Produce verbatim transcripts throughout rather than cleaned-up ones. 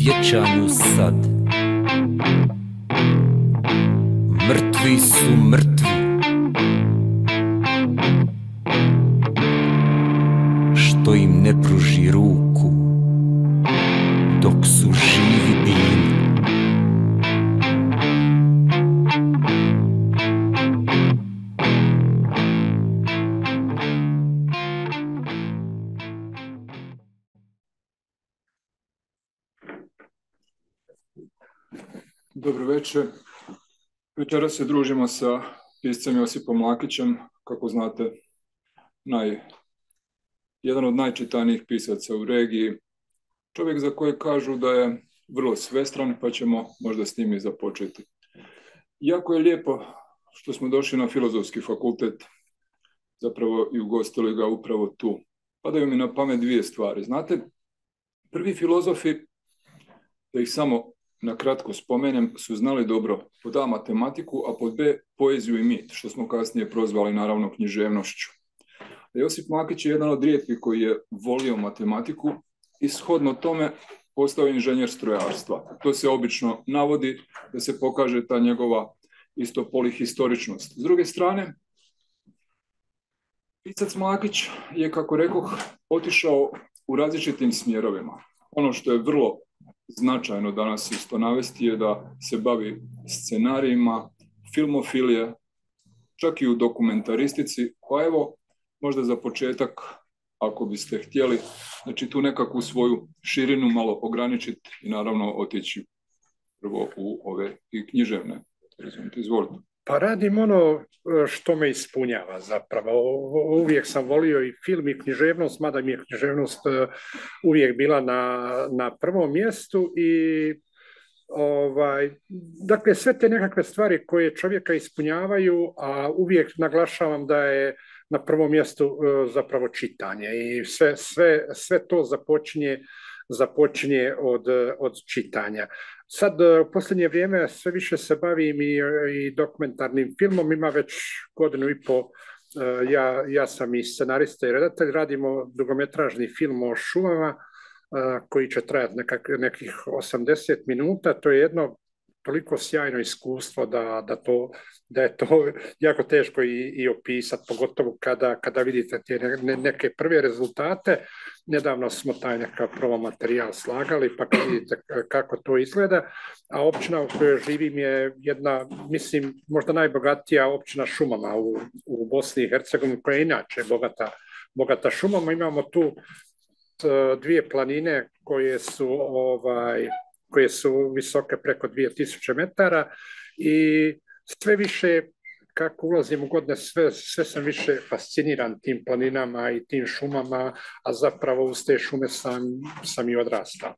sjećanju sad. Mrtvi su mrtvi, što im ne pruži ruku dok su živi bili. Dobro večer. Večeras se družimo sa piscem Josipom Lakićem, kako znate, naj, jedan od najčitanijih pisaca u regiji. Čovjek za koje kažu da je vrlo svestran, pa ćemo možda s njim i započeti. Jako je lijepo što smo došli na Filozofski fakultet, zapravo i ugostili ga upravo tu. Padaju mi na pamet dvije stvari. Znate, prvi filozofi, da ih samo na kratko spomenem, su znali dobro pod A matematiku, a pod B poeziju i mit, što smo kasnije prozvali naravno književnošću. Josip Lakić je jedan od rijetkih koji je volio matematiku i shodno tome postao inženjer strojarstva. To se obično navodi da se pokaže ta njegova isto polihistoričnost. S druge strane, pisac Lakić je, kako rekoh, otišao u različitim smjerovima. Ono što je vrlo značajno danas isto navesti je da se bavi scenarijima, filmofilije, čak i u dokumentaristici, pa evo, možda za početak, ako biste htjeli, znači tu nekakvu svoju širinu malo ograničiti i naravno otići prvo u ove i književne. Izvolite. Pa radim ono što me ispunjava zapravo. Uvijek sam volio i film i književnost, mada mi je književnost uvijek bila na, na prvom mjestu i ovaj, dakle sve te nekakve stvari koje čovjeka ispunjavaju, a uvijek naglašavam da je na prvom mjestu zapravo čitanje i sve, sve, sve to započinje započinje od, od čitanja. Sad, u posljednje vrijeme sve više se bavim i, i dokumentarnim filmom, ima već godinu i po, ja, ja sam i scenarista i redatelj, radimo dugometražni film o šumama koji će trajati nekak, nekih osamdeset minuta, to je jedno toliko sjajno iskustvo da, da, to, da je to jako teško i, i opisati, pogotovo kada, kada vidite te ne, neke prve rezultate. Nedavno smo taj nekakav prvo materijal slagali, pa kad vidite kako to izgleda, a općina u kojoj živim je jedna, mislim, možda najbogatija općina šumama u, u Bosni i Hercegovini, koja je inače bogata, bogata šumama. Imamo tu dvije planine koje su ovaj, koje su visoke preko dvije tisuće metara i sve više, kako ulazim u godine, sve, sve sam više fasciniran tim planinama i tim šumama, a zapravo uz te šume sam, sam i odrastao.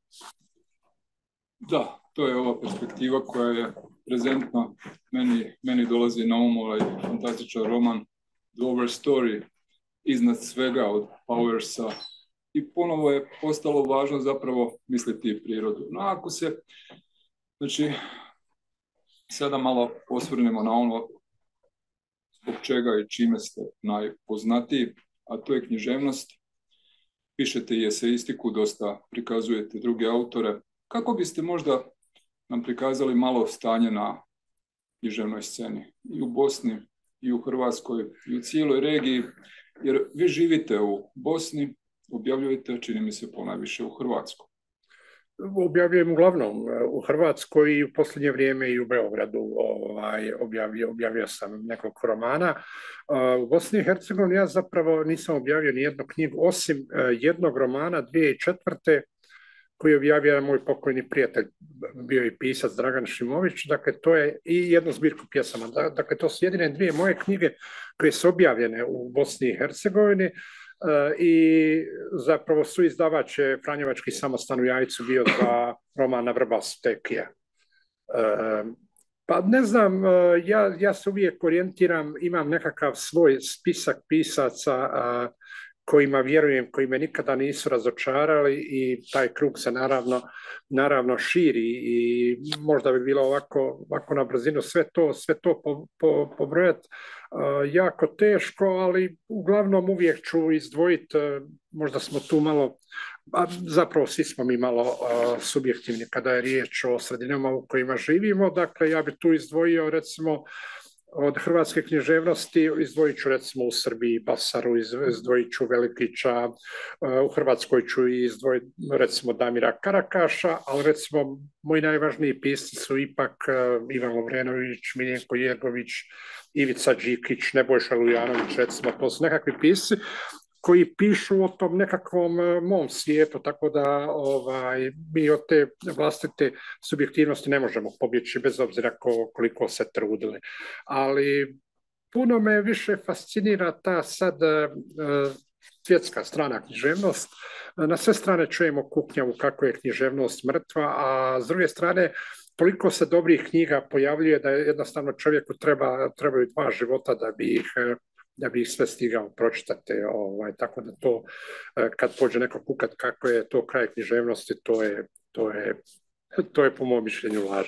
Da, to je ova perspektiva koja je prezentna. Meni, meni dolazi na um ovaj fantastičan roman The Overstory, iznad svega od Powersa. I ponovo je postalo važno zapravo misliti prirodu. No ako se, znači, sada malo osvrnemo na ono zbog čega i čime ste najpoznatiji, a to je književnost. Pišete i eseistiku, dosta prikazujete druge autore. Kako biste možda nam prikazali malo stanje na književnoj sceni i u Bosni, i u Hrvatskoj, i u cijeloj regiji, jer vi živite u Bosni, objavljujete, čini mi se, ponajviše u Hrvatskoj. Objavljujem uglavnom u Hrvatskoj i u posljednje vrijeme i u Beogradu. Ovaj, objavio, objavio sam nekoliko romana. U Bosni i Hercegovini ja zapravo nisam objavio ni jednu knjigu, osim jednog romana dvije tisuće četvrte koji je objavio moj pokojni prijatelj, bio i pisac Dragan Šimović. Dakle, to je i jednu zbirku pjesama. Dakle, to su jedine dvije moje knjige koje su objavljene u Bosni i Hercegovini. Uh, i zapravo su izdavač Franjevački samostan u Jajcu bio za romana Vrbas Tekija. Uh, pa ne znam, uh, ja, ja se uvijek orijentiram, imam nekakav svoj spisak pisaca uh, kojima vjerujem, koji me nikada nisu razočarali i taj krug se naravno, naravno širi i možda bi bilo ovako, ovako na brzinu sve to, sve to po, po, pobrojati uh, jako teško, ali uglavnom uvijek ću izdvojiti, uh, možda smo tu malo, a zapravo svi smo mi malo uh, subjektivni kada je riječ o sredinama u kojima živimo, dakle ja bi tu izdvojio recimo od hrvatske književnosti, izdvojit ću recimo u Srbiji Basaru, izdvojit ću Velikića, u Hrvatskoj ću izdvojiti recimo Damira Karakaša, ali recimo moji najvažniji pisci su ipak Ivan Lovrenović, Miljenko Jergović, Ivica Đikić, Nebojša Lujanović, recimo to su nekakvi pisci koji pišu o tom nekakvom mom svijetu, tako da ovaj, mi od te vlastite subjektivnosti ne možemo pobjeći bez obzira ko, koliko se trudili. Ali puno me više fascinira ta sad uh, svjetska strana književnost. Na sve strane čujemo kuknjavu kako je književnost mrtva, a s druge strane toliko se dobrih knjiga pojavljuje da jednostavno čovjeku treba, trebaju dva života da bi ih da bi ih sve stigao pročitati, ovaj, tako da to, kad pođe neko kukat kako je to kraj književnosti, to je, to je, to je po mom mišljenju laž.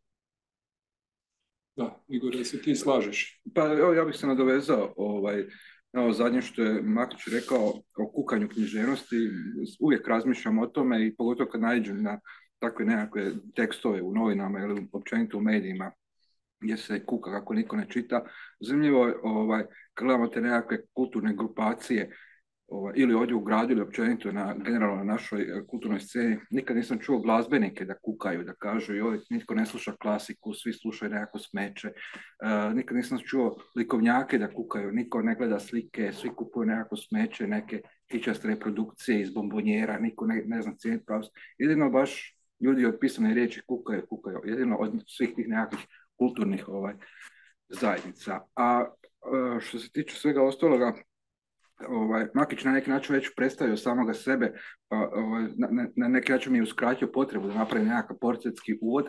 Da, Igor, da se ti slažeš? Pa evo, ja bih se nadovezao ovaj, na ovo zadnje što je Makić rekao o kukanju književnosti, uvijek razmišljam o tome i pogotovo kad naiđem na takve nekakve tekstove u novinama ili općenito u medijima, gdje se kuka kako niko ne čita. Zanimljivo je, ovaj, kad gledamo te nekakve kulturne grupacije, ovaj, ili ovdje u gradu ili općenito na, generalno na našoj kulturnoj sceni, nikad nisam čuo glazbenike da kukaju, da kažu joj, nitko ne sluša klasiku, svi slušaju nekako smeće. Uh, nikad nisam čuo likovnjake da kukaju, niko ne gleda slike, svi kupuju nekako smeće, neke kičaste reprodukcije iz bombonjera, niko ne, ne zna cijeniti pravost. Jedino baš ljudi od pisane riječi kukaju, kukaju, jedino od svih tih nekakvih kulturnih ovaj, zajednica. A što se tiče svega ostaloga, ovaj, Makić na neki način već predstavio samoga sebe, pa, ovaj, na, na neki način mi je uskratio potrebu da napravi nekakav portretski uvod,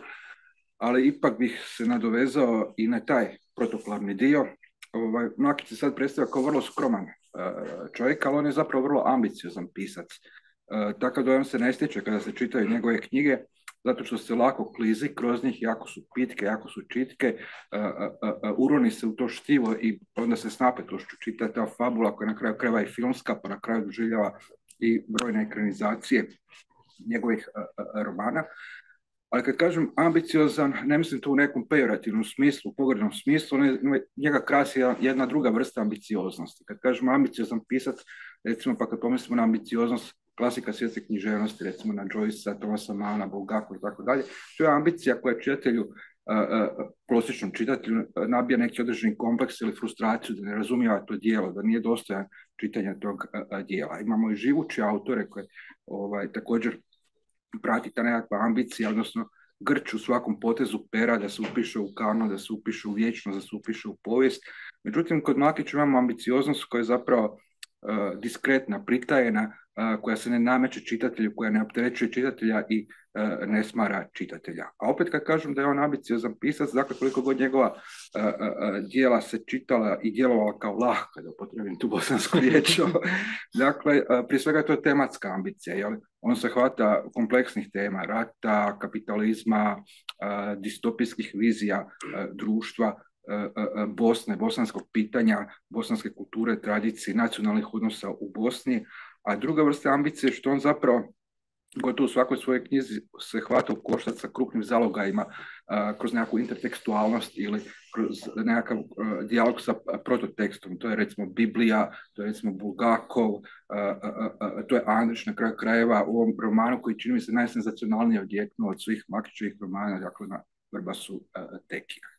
ali ipak bih se nadovezao i na taj protokolarni dio. Ovaj, Makić se sad predstavlja kao vrlo skroman uh, čovjek, ali on je zapravo vrlo ambiciozan pisac. Uh, takav dojam se ne stječe kada se čitaju njegove knjige, zato što se lako klizi kroz njih, jako su pitke, jako su čitke, uh, uh, uh, uroni se u to štivo i onda se s napetošću čita ta fabula koja na kraju krajeva i filmska, pa na kraju doživljava i brojne ekranizacije njegovih uh, uh, romana. Ali kad kažem ambiciozan, ne mislim to u nekom pejorativnom smislu, u pogrednom smislu, ne, njega krasi jedna druga vrsta ambicioznosti. Kad kažem ambiciozan pisac, recimo pa kad pomislimo na ambicioznost klasika svjetske književnosti, recimo na Joycea, Thomasa Manna, Bulgaku i tako dalje, to je ambicija koja čitatelju, uh, uh, prosječnom čitatelju nabija neki određeni kompleks ili frustraciju da ne razumijeva to djelo, da nije dostojan čitanja tog uh, djela. Imamo i živuće autore koje ovaj, također prati ta nekakva ambicija, odnosno grč u svakom potezu pera da se upiše u kanon, da se upiše u vječnost, da se upiše u povijest. Međutim, kod Makića imamo ambicioznost koja je zapravo uh, diskretna, pritajena, uh, koja se ne nameće čitatelju, koja ne opterećuje čitatelja i uh, ne smara čitatelja. A opet kad kažem da je on ambiciozan pisac, dakle koliko god njegova uh, uh, djela se čitala i djelovala kao lahka, da upotrebim tu bosansku riječ, dakle, uh, prije svega to je tematska ambicija, jel? On se hvata kompleksnih tema, rata, kapitalizma, uh, distopijskih vizija uh, društva, uh, uh, Bosne, bosanskog pitanja, bosanske kulture, tradicije, nacionalnih odnosa u Bosni. A druga vrsta ambicije je što on zapravo gotovo u svakoj svojoj knjizi se hvata u koštac sa krupnim zalogajima uh, kroz nekakvu intertekstualnost ili kroz nekakav uh, dijalog sa prototekstom. To je recimo Biblija, to je recimo Bulgakov, uh, uh, uh, to je Andrić na kraju krajeva u ovom romanu koji čini mi se najsenzacionalnije odjeknuo od svih Makićevih romana, dakle na Vrbasu uh, Tekija.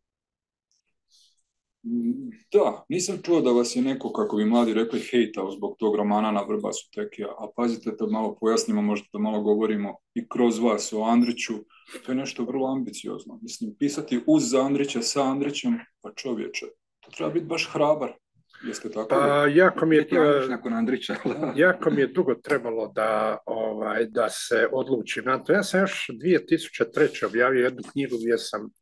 Da, nisam čuo da vas je neko, kako bi mladi rekli, hejtao zbog tog romana na Vrbasu Tekija, a pazite da malo pojasnimo, možda da malo govorimo i kroz vas o Andriću, to je nešto vrlo ambiciozno. Mislim, pisati uz Andrića, sa Andrićem, pa čovječe, to treba biti baš hrabar. Jeste tako? Pa, jako mi je, nakon Andrića. jako mi je dugo trebalo da, ovaj, da se odlučim na to. Ja sam još dvije tisuće treće objavio jednu knjigu gdje sam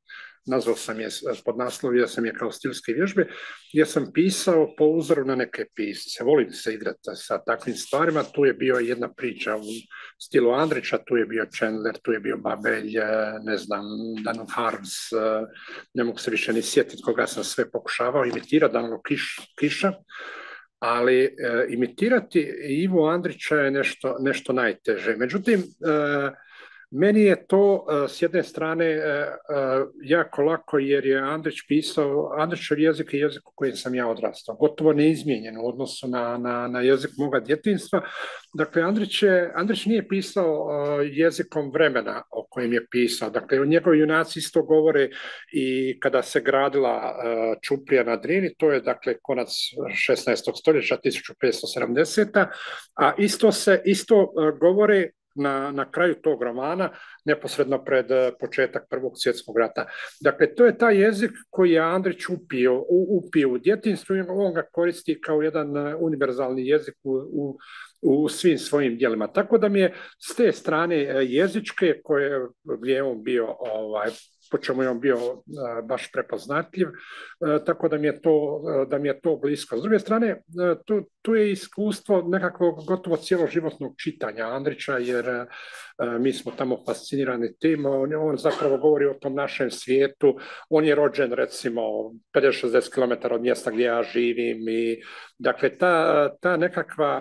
nazvao sam je, podnaslovio sam je kao stilske vježbe, gdje sam pisao po uzoru na neke pisce. Volim se igrati sa takvim stvarima. Tu je bio jedna priča u stilu Andrića, tu je bio Chandler, tu je bio Babelj, ne znam, Dan Harms, ne mogu se više ni sjetiti koga sam sve pokušavao imitirati, Danilo Kiš, Kiša, ali e, imitirati Ivu Andrića je nešto, nešto najteže. Međutim, e, meni je to s jedne strane jako lako jer je Andrić pisao, Andrićev jezik je jezik u kojem sam ja odrastao, gotovo neizmijenjen u odnosu na, na, na jezik moga djetinjstva. Dakle, Andrić, je, Andrić nije pisao jezikom vremena o kojem je pisao. Dakle, njegovi junaci isto govore i kada se gradila Ćuprija na Drini, to je dakle konac šesnaestog stoljeća, tisuću petsto sedamdeseta. A isto se isto govore Na, na kraju tog romana, neposredno pred početak Prvog svjetskog rata. Dakle, to je taj jezik koji je Andrić upio, upio u djetinjstvu i on ga koristi kao jedan univerzalni jezik u, u, u svim svojim djelima. Tako da mi je s te strane jezičke, koje je on bio, ovaj, po čemu je on bio uh, baš prepoznatljiv, uh, tako da mi je to, uh, da mi je to blisko. S druge strane, uh, tu, tu je iskustvo nekakvog gotovo cijeloživotnog čitanja Andrića, jer uh, mi smo tamo fascinirani tim. On, on zapravo govori o tom našem svijetu. On je rođen, recimo, pedeset do šezdeset kilometara od mjesta gdje ja živim. I, dakle, ta, ta nekakva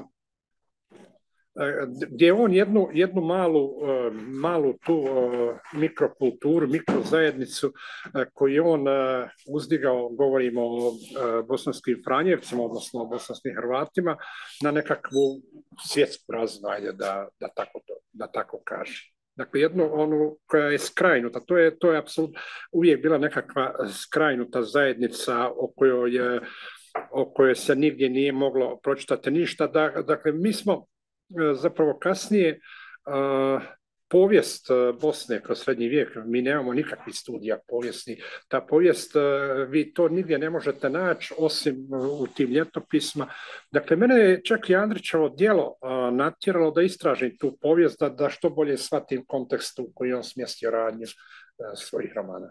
gdje on jednu, jednu malu, malu tu mikrokulturu, mikrozajednicu koju on uzdigao, govorimo o bosanskim Franjevcima, odnosno o bosanskim Hrvatima, na nekakvu svjetsku razinu, ajde da, da, tako, da tako kaže. Dakle, jednu onu koja je skrajnuta, to je, to je apsolutno uvijek bila nekakva skrajnuta zajednica o kojoj, o kojoj se nigdje nije moglo pročitati ništa. Dakle, mi smo zapravo kasnije uh, povijest Bosne kroz srednji vijek, mi nemamo nikakvih studija povijesni. Ta povijest, uh, vi to nigdje ne možete naći osim uh, u tim ljetopisma. Dakle, mene je čak i Andrićevo djelo uh, natjeralo da istražim tu povijest, da, da što bolje shvatim kontekstu u koji on smjestio radnju uh, svojih romana.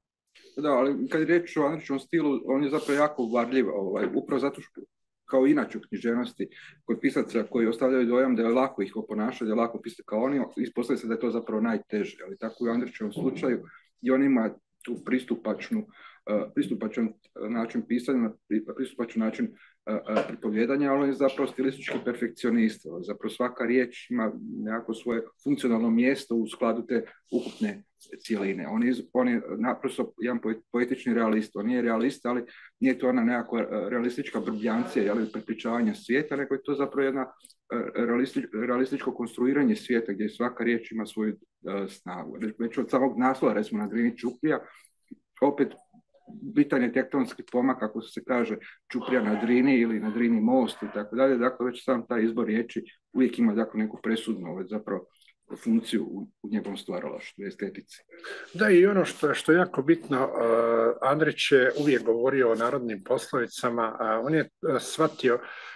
Da, ali kad je riječ o Andrićevom stilu, on je zapravo jako varljiv, ovaj, upravo zato što kao inače u književnosti, kod pisaca koji ostavljaju dojam da je lako ih oponašati, da je lako pisati kao oni, ispostavlja se da je to zapravo najteže, ali tako u Andrićevom slučaju i on ima tu pristupačnu, uh, pristupačan način pisanja, pristupačan način uh, pripovjedanja, ali on je zapravo stilistički perfekcionista, zapravo svaka riječ ima nekako svoje funkcionalno mjesto u skladu te ukupne cijeline. On je, on je naprosto jedan poetični realist, on nije realist, ali nije to ona nekakva realistička brbljancija ili prepričavanja svijeta, nego je to zapravo jedna realistič, realističko konstruiranje svijeta gdje svaka riječ ima svoju uh, snagu. Već od samog naslova, recimo na Drini Ćuprija, opet bitan je tektonski pomak, kako se kaže Ćuprija na Drini ili na Drini most i tako dalje. Dakle, već sam taj izbor riječi uvijek ima dakle, neku presudnu, već zapravo funkciju u, u njegovom stvaralaštvu, estetici. Da, i ono što, što je jako bitno, uh, Andrić je uvijek govorio o narodnim poslovicama, uh, on je uh, shvatio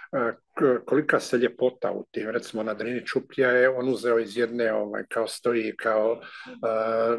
uh, kolika se ljepota u tim, recimo na Drini Ćuprija je on uzeo iz jedne, ovaj, kao stoji, kao uh,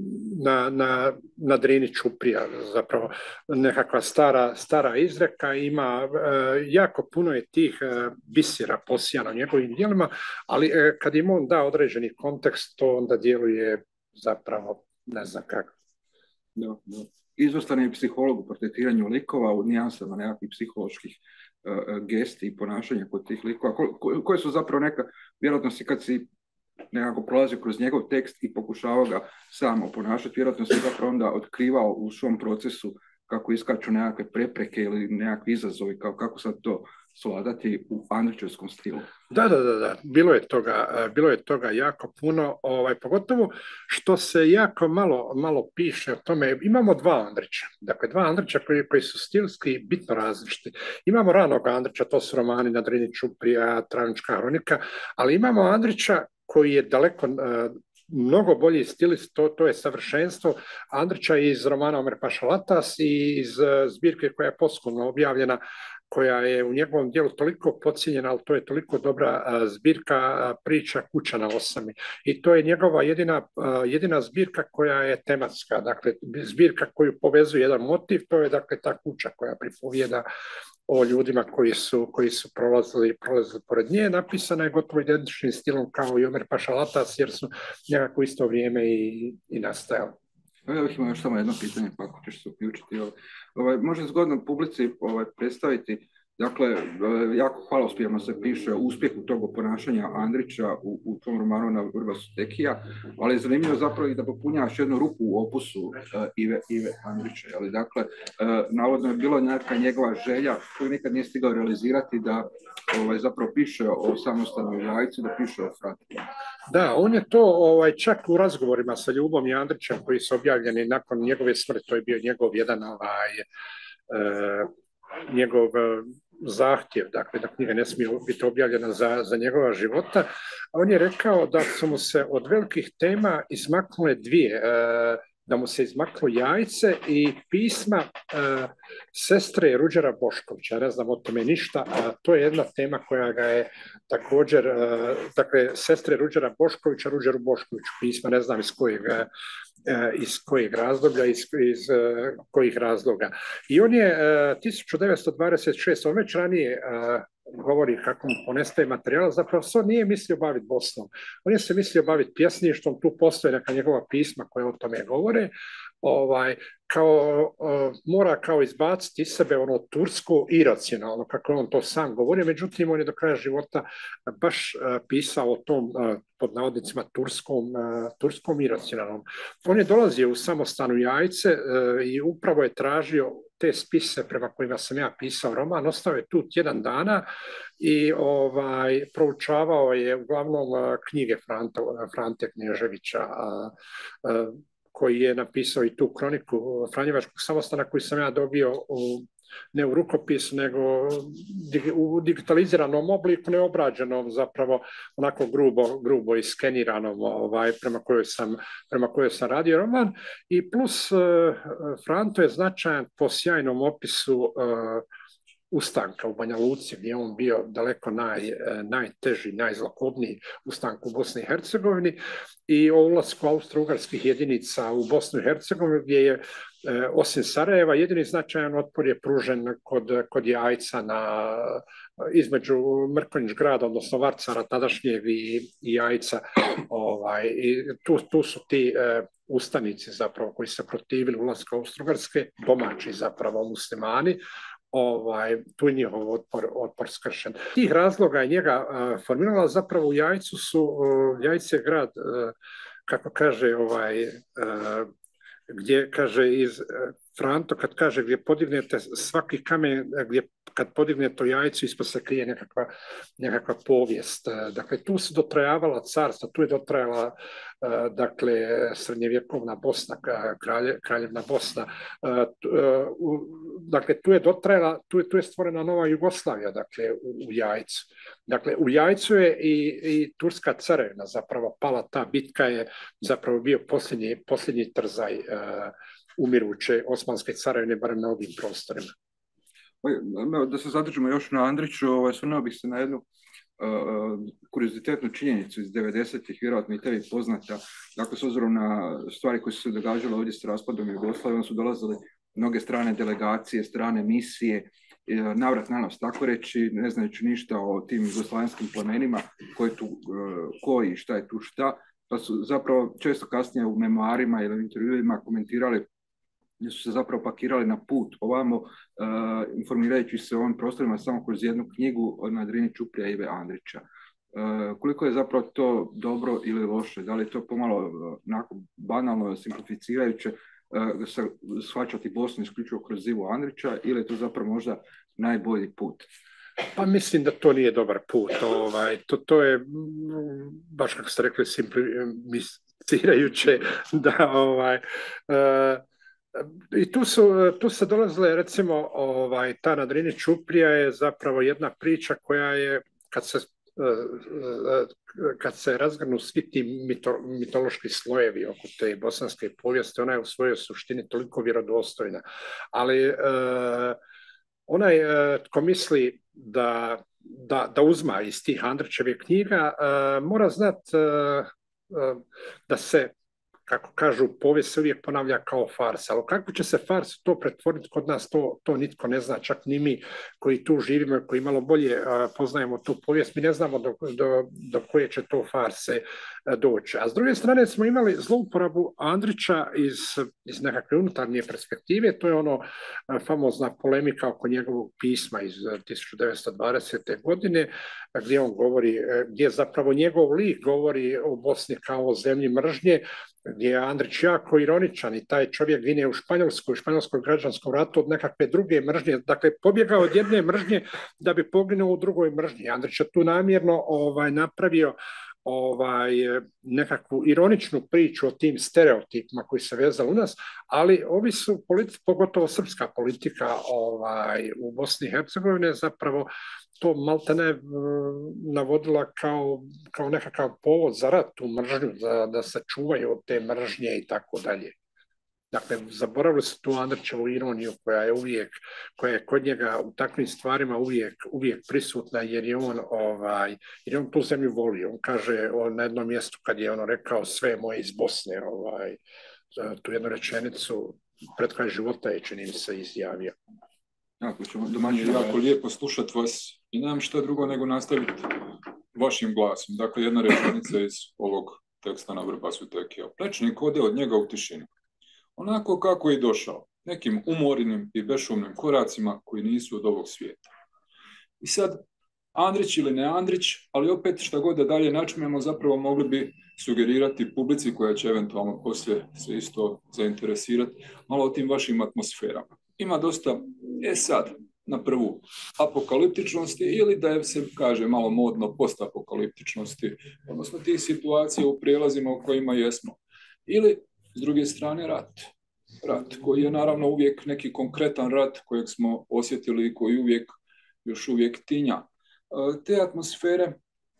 na, na, na Drini Ćuprija, zapravo nekakva stara, stara izreka, ima uh, jako puno je tih uh, bisera posijano njegovim djelima, ali uh, kad im on da određeni kontekst, to onda djeluje zapravo ne znam kako. Da, da. Izvrstan je psiholog u portretiranju likova, u nijansama nekakvih psiholoških uh, gesti i ponašanja kod tih likova, ko, ko, koje su zapravo neka, vjerojatno si kad si nekako prolazio kroz njegov tekst i pokušavao ga samo ponašati, vjerojatno si zapravo onda otkrivao u svom procesu kako iskaču nekakve prepreke ili nekakvi izazovi, kao kako sad to svladati u andrićevskom stilu. Da, da, da, da. Bilo je toga, bilo je toga jako puno, ovaj, pogotovo što se jako malo, malo piše o tome. Imamo dva Andrića, dakle dva Andrića koji, koji su stilski bitno različiti. Imamo ranog Andrića, to su romani na Drini Ćuprija, Travnička hronika, ali imamo Andrića koji je daleko mnogo bolji stilist, to, to je savršenstvo Andrića iz romana Omer Paša Latas i iz zbirke koja je posthumno objavljena koja je u njegovom dijelu toliko podcijenjena, ali to je toliko dobra zbirka priča Kuća na osami. I to je njegova jedina, jedina zbirka koja je tematska, dakle zbirka koju povezuje jedan motiv, to je dakle ta kuća koja pripovijeda o ljudima koji su, koji su prolazili, prolazili pored nje. Napisana je gotovo identičnim stilom kao i Omer Paša Latas, jer su nekako isto vrijeme i, i nastajali. Ja bih imao još samo jedno pitanje, pa ako ćeš se uključiti. Ovaj, može zgodno publici ovaj, predstaviti, dakle, jako hvalospjevno se piše o uspjehu tog ponašanja Andrića u, u tom romanu Na vrba Sutekija, ali je zanimljivo zapravo i da popunjavaš jednu rupu u opusu uh, Ive, Ive Andrića. Ali, dakle, uh, navodno je bilo neka njegova želja koju nikad nije stigao realizirati da ovaj, zapravo piše o samostanom Jajcu, da piše o Frati. Da, on je to ovaj, čak u razgovorima sa Ljubom i Andrićem koji su objavljeni nakon njegove smrti, to je bio njegov jedan ovaj, uh, njegov zahtjev, dakle da knjiga ne smije biti objavljena za, za njegova života. On je rekao da su mu se od velikih tema izmaknule dvije, da mu se izmaklo Jajce i pisma sestre Ruđera Boškovića. Ne znam o tome ništa, a to je jedna tema koja ga je također, dakle sestre Ruđera Boškovića, Ruđeru Boškoviću pisma, ne znam iz kojeg iz kojeg razdoblja, iz, iz uh, kojih razloga. I on je uh, tisuću devetsto dvadeset šeste. on već ranije uh, govori kako mu ponestaje materijala, zapravo se on nije mislio baviti Bosnom. On je se mislio baviti pjesništvom, tu postoje neka njegova pisma koje o tome govore, ovaj, kao, uh, mora kao izbaciti iz sebe ono tursko iracionalno, kako on to sam govori, međutim on je do kraja života baš uh, pisao o tom uh, pod navodnicima turskom, uh, turskom iracionalnom. On je dolazio u samostanu Jajce uh, i upravo je tražio te spise prema kojima sam ja pisao roman, ostao je tu tjedan dana i ovaj, proučavao je uglavnom uh, knjige Franta, Frante Knježevića, uh, uh, koji je napisao i tu kroniku Franjevačkog samostana koju sam ja dobio u, ne u rukopisu, nego u digitaliziranom obliku, neobrađenom, zapravo onako grubo, grubo iskeniranom, ovaj, prema, kojoj sam, prema kojoj sam radio roman. I plus uh, Franto je značajan po sjajnom opisu uh, ustanka u Banja Luci, gdje je on bio daleko naj, najteži, najzlokobniji ustank u Bosni i Hercegovini, i o ulasku austro-ugarskih jedinica u Bosnu i Hercegovinu, gdje je osim Sarajeva jedini značajan otpor je pružen kod, kod Jajca na, između Mrkonjić grada, odnosno Varcara tadašnjeg i, i Jajca. Ovaj, i tu, tu su ti uh, ustanici zapravo koji se protivili ulaska Austro-Ugarske, domaći zapravo muslimani. Ovaj, tu je njihov otpor, otpor skršen. Tih razloga je njega uh, formirala, zapravo u Jajcu su, uh, Jajce je grad, uh, kako kaže, ovaj, uh, gdje kaže iz uh, Franto, kad kaže gdje podignete svaki kamen, gdje kad podignete Jajcu, ispod se krije nekakva, nekakva povijest. Uh, dakle, tu se dotrajavala carstva, tu je dotrajala uh, dakle, srednjevjekovna Bosna, kralje, kraljevna Bosna. Uh, uh, dakle, tu je dotrajala, tu je, tu je stvorena nova Jugoslavija, dakle, u, u Jajcu. Dakle, u Jajcu je i, i Turska carevina zapravo pala, ta bitka je zapravo bio posljednji, posljednji trzaj uh, umiruće Osmanske carevine, barem na ovim prostorima. Da se zadržimo još na Andriću, osvrnuo bih se na jednu uh, kuriozitetnu činjenicu iz devedesetih, vjerojatno i tebi poznata. Dakle, s obzirom na stvari koje su se događale ovdje s raspadom Jugoslavije, onda su dolazili mnoge strane delegacije, strane misije, navrat na nos, tako reći, ne znajući ništa o tim jugoslavenskim plemenima, koji tu, koji i šta je tu šta, pa su zapravo često kasnije u memoarima ili intervjuima komentirali gdje su se zapravo pakirali na put ovamo, uh, informirajući se o ovim prostorima samo kroz jednu knjigu na Drini Čuprija Ive Andrića. Uh, koliko je zapravo to dobro ili loše? Da li je to pomalo uh, banalno, simplificirajuće, uh, shvaćati Bosnu isključivo kroz Ivu Andrića, ili je to zapravo možda najbolji put? Pa mislim da to nije dobar put. Ovaj, to, to je, baš kako ste rekli, simplificirajuće, da ovaj... Uh, I tu su, tu se dolazile, recimo, ovaj, ta na Drini Čuprija je zapravo jedna priča koja je, kad se, kad se razgrnu svi ti mito, mitološki slojevi oko te bosanske povijesti, ona je u svojoj suštini toliko vjerodostojna. Ali onaj tko misli da, da, da uzma iz tih Andrićevih knjiga, mora znati da se, kako kažu, povijest se uvijek ponavlja kao farsa. Ali kako će se farsa to pretvoriti kod nas, to, to nitko ne zna, čak ni mi koji tu živimo i koji malo bolje a, poznajemo tu povijest, mi ne znamo do, do, do koje će to farse a, doći. A s druge strane smo imali zlouporabu Andrića iz, iz nekakve unutarnje perspektive, to je ono a, famozna polemika oko njegovog pisma iz tisuću devetsto dvadesete. godine, gdje on govori, gdje zapravo njegov lik govori o Bosni kao o zemlji mržnje, gdje je Andrić jako ironičan i taj čovjek gine u Španjolskoj, u španjolskom građanskom ratu od nekakve druge mržnje, dakle pobjegao od jedne mržnje da bi poginuo u drugoj mržnji. Andrić je tu namjerno ovaj, napravio ovaj, nekakvu ironičnu priču o tim stereotipima koji se vezali u nas, ali ovi su, politi, pogotovo srpska politika ovaj, u Bosni i Hercegovine zapravo to maltene navodila kao, kao nekakav povod za rat, tu mržnju, da, da se čuvaju od te mržnje i tako dalje. Dakle, zaboravili su tu Andrićevu ironiju koja je uvijek, koja je kod njega u takvim stvarima uvijek, uvijek prisutna, jer je on, ovaj, jer je on tu zemlju voli. On kaže on, na jednom mjestu kad je ono rekao sve moje iz Bosne, ovaj, tu jednu rečenicu pred kraj života je, čini mi se, izjavio. Jako, je jako lijepo slušati vas i nemam šta drugo nego nastaviti vašim glasom. Dakle, jedna rečenica iz ovog teksta na Vrbasu Tekija. Plečnik ode od njega u tišinu. Onako kako je došao, nekim umornim i bešumnim koracima koji nisu od ovog svijeta. I sad, Andrić ili ne Andrić, ali opet šta god da dalje načmemo, zapravo mogli bi sugerirati publici koja će eventualno poslije se isto zainteresirati malo o tim vašim atmosferama. Ima dosta, e sad, na prvu, apokaliptičnosti ili da se kaže malo modno postapokaliptičnosti, odnosno tih situacija u prijelazima u kojima jesmo. Ili, s druge strane, rat. Rat koji je naravno uvijek neki konkretan rat kojeg smo osjetili i koji uvijek, još uvijek tinja. Te atmosfere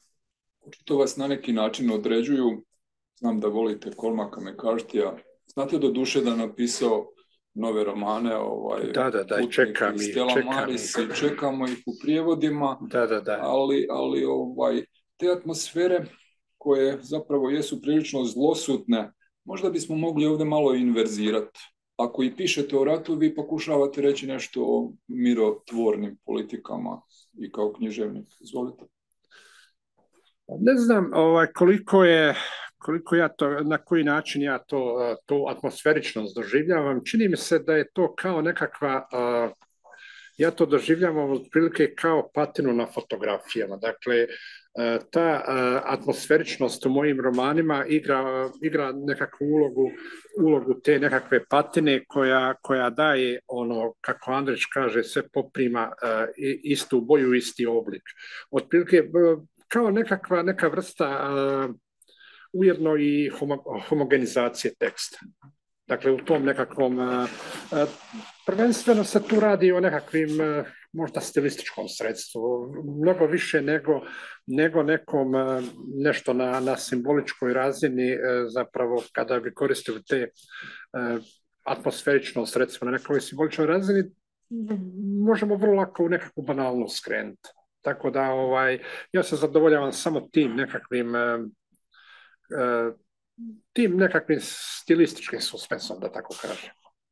očito vas na neki način određuju. Znam da volite Kolmaka Mekaštija. Znate do duše da napisao nove romane, ovaj, da, da, da, čekam ih, čekam ih. Čekamo ih u prijevodima, da, da, da. ali, ali ovaj, te atmosfere koje zapravo jesu prilično zlosutne, možda bismo mogli ovdje malo inverzirati. Ako i pišete o ratu, vi pokušavate reći nešto o mirotvornim politikama i kao književnik. Izvolite. Ne znam ovaj, koliko je, koliko ja to, na koji način ja to, to atmosferičnost doživljavam. Čini mi se da je to kao nekakva, uh, ja to doživljavam otprilike kao patinu na fotografijama. Dakle, uh, ta uh, atmosferičnost u mojim romanima igra, igra nekakvu ulogu, ulogu te nekakve patine koja, koja daje ono, kako Andrić kaže, sve poprima uh, istu boju, isti oblik. Otprilike, uh, kao nekakva neka vrsta uh, ujedno i homo, homogenizacije teksta. Dakle, u tom nekakvom, uh, uh, prvenstveno se tu radi o nekakvim uh, možda stilističkom sredstvu, mnogo više nego, nego nekom uh, nešto na, na simboličkoj razini, uh, zapravo kada bi koristili te uh, atmosferično sredstvo na nekoj simboličnoj razini, možemo vrlo lako u nekakvu banalnost skrenuti. Tako da ovaj, ja se zadovoljavam samo tim nekakvim uh, uh, tim nekakvim stilističkim suspensom, da tako kažem.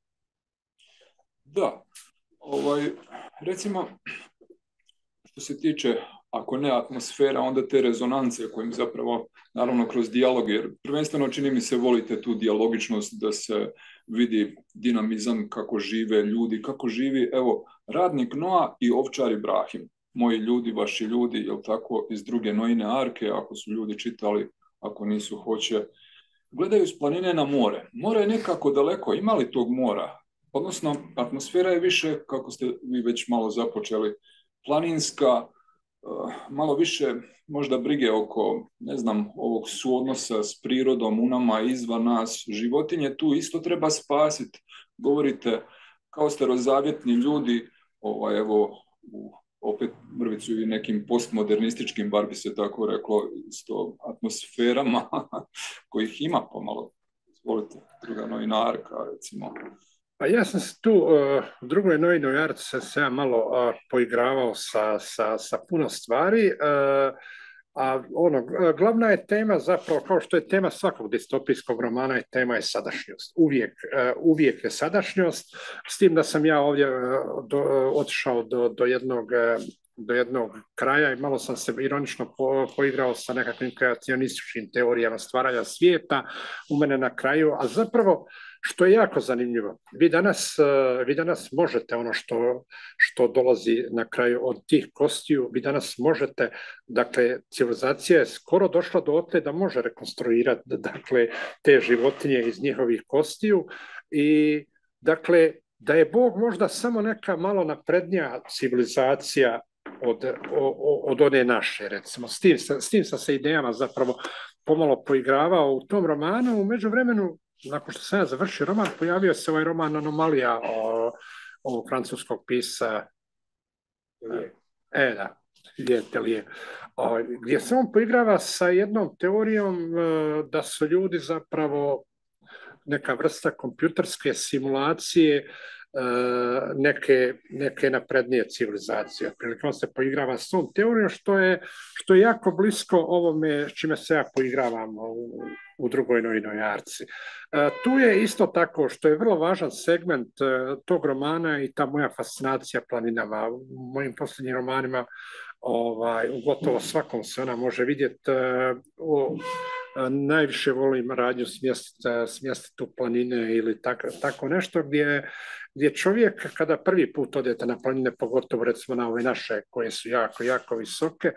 Da, ovaj, recimo, što se tiče, ako ne atmosfera, onda te rezonance kojim zapravo, naravno kroz dijalog, jer prvenstveno čini mi se volite tu dijalogičnost da se vidi dinamizam kako žive ljudi, kako živi, evo, radnik Noa i ovčar Ibrahim. Moji ljudi, vaši ljudi, jel tako, iz druge Noine arke, ako su ljudi čitali, ako nisu, hoće, gledaju s planine na more. More je nekako daleko, ima li tog mora? Odnosno, atmosfera je više, kako ste vi već malo započeli, planinska, malo više možda brige oko, ne znam, ovog suodnosa s prirodom, u nama, izvan nas. Životinje tu isto treba spasiti. Govorite kao starozavjetni ljudi, ovaj, evo, u opet mrvicu i nekim postmodernističkim, bar bi se tako reklo, isto atmosferama kojih ima pomalo. Izvolite, druga novinarka, recimo. Pa ja sam se tu uh, u drugoj novinoj arci sam se ja malo uh, poigravao sa, sa, sa puno stvari, uh, a ono, glavna je tema zapravo, kao što je tema svakog distopijskog romana, je tema je sadašnjost. Uvijek, uh, uvijek je sadašnjost, s tim da sam ja ovdje uh, do, uh, otišao do, do jednog uh, do jednog kraja i malo sam se ironično po, poigrao sa nekakvim kreacionističkim teorijama stvaranja svijeta u mene na kraju, a zapravo što je jako zanimljivo, vi danas, vi danas možete ono što, što dolazi na kraju od tih kostiju, vi danas možete, dakle, civilizacija je skoro došla do ote da može rekonstruirati, dakle, te životinje iz njihovih kostiju i, dakle, da je Bog možda samo neka malo naprednija civilizacija od, od one naše, recimo. S tim, s tim sam se idejama zapravo pomalo poigravao u tom romanu. U međuvremenu, nakon što sam ja završio roman, pojavio se ovaj roman Anomalija o, ovog francuskog pisa E, da, Lije, gdje se on poigrava sa jednom teorijom da su ljudi zapravo neka vrsta kompjuterske simulacije neke, neke naprednije civilizacije. Prilikom se poigrava s tom teorijom, što je, što je jako blisko ovome s čime se ja poigravam u, u drugoj novinoj arci. Tu je isto tako, što je vrlo važan segment tog romana i ta moja fascinacija planinama. U mojim posljednjim romanima ovaj, u gotovo svakom se ona može vidjeti. O, najviše volim radnju smjestiti, smjestiti u planine ili tako, tako nešto gdje, gdje čovjek kada prvi put odete na planine, pogotovo recimo na ove naše koje su jako, jako visoke,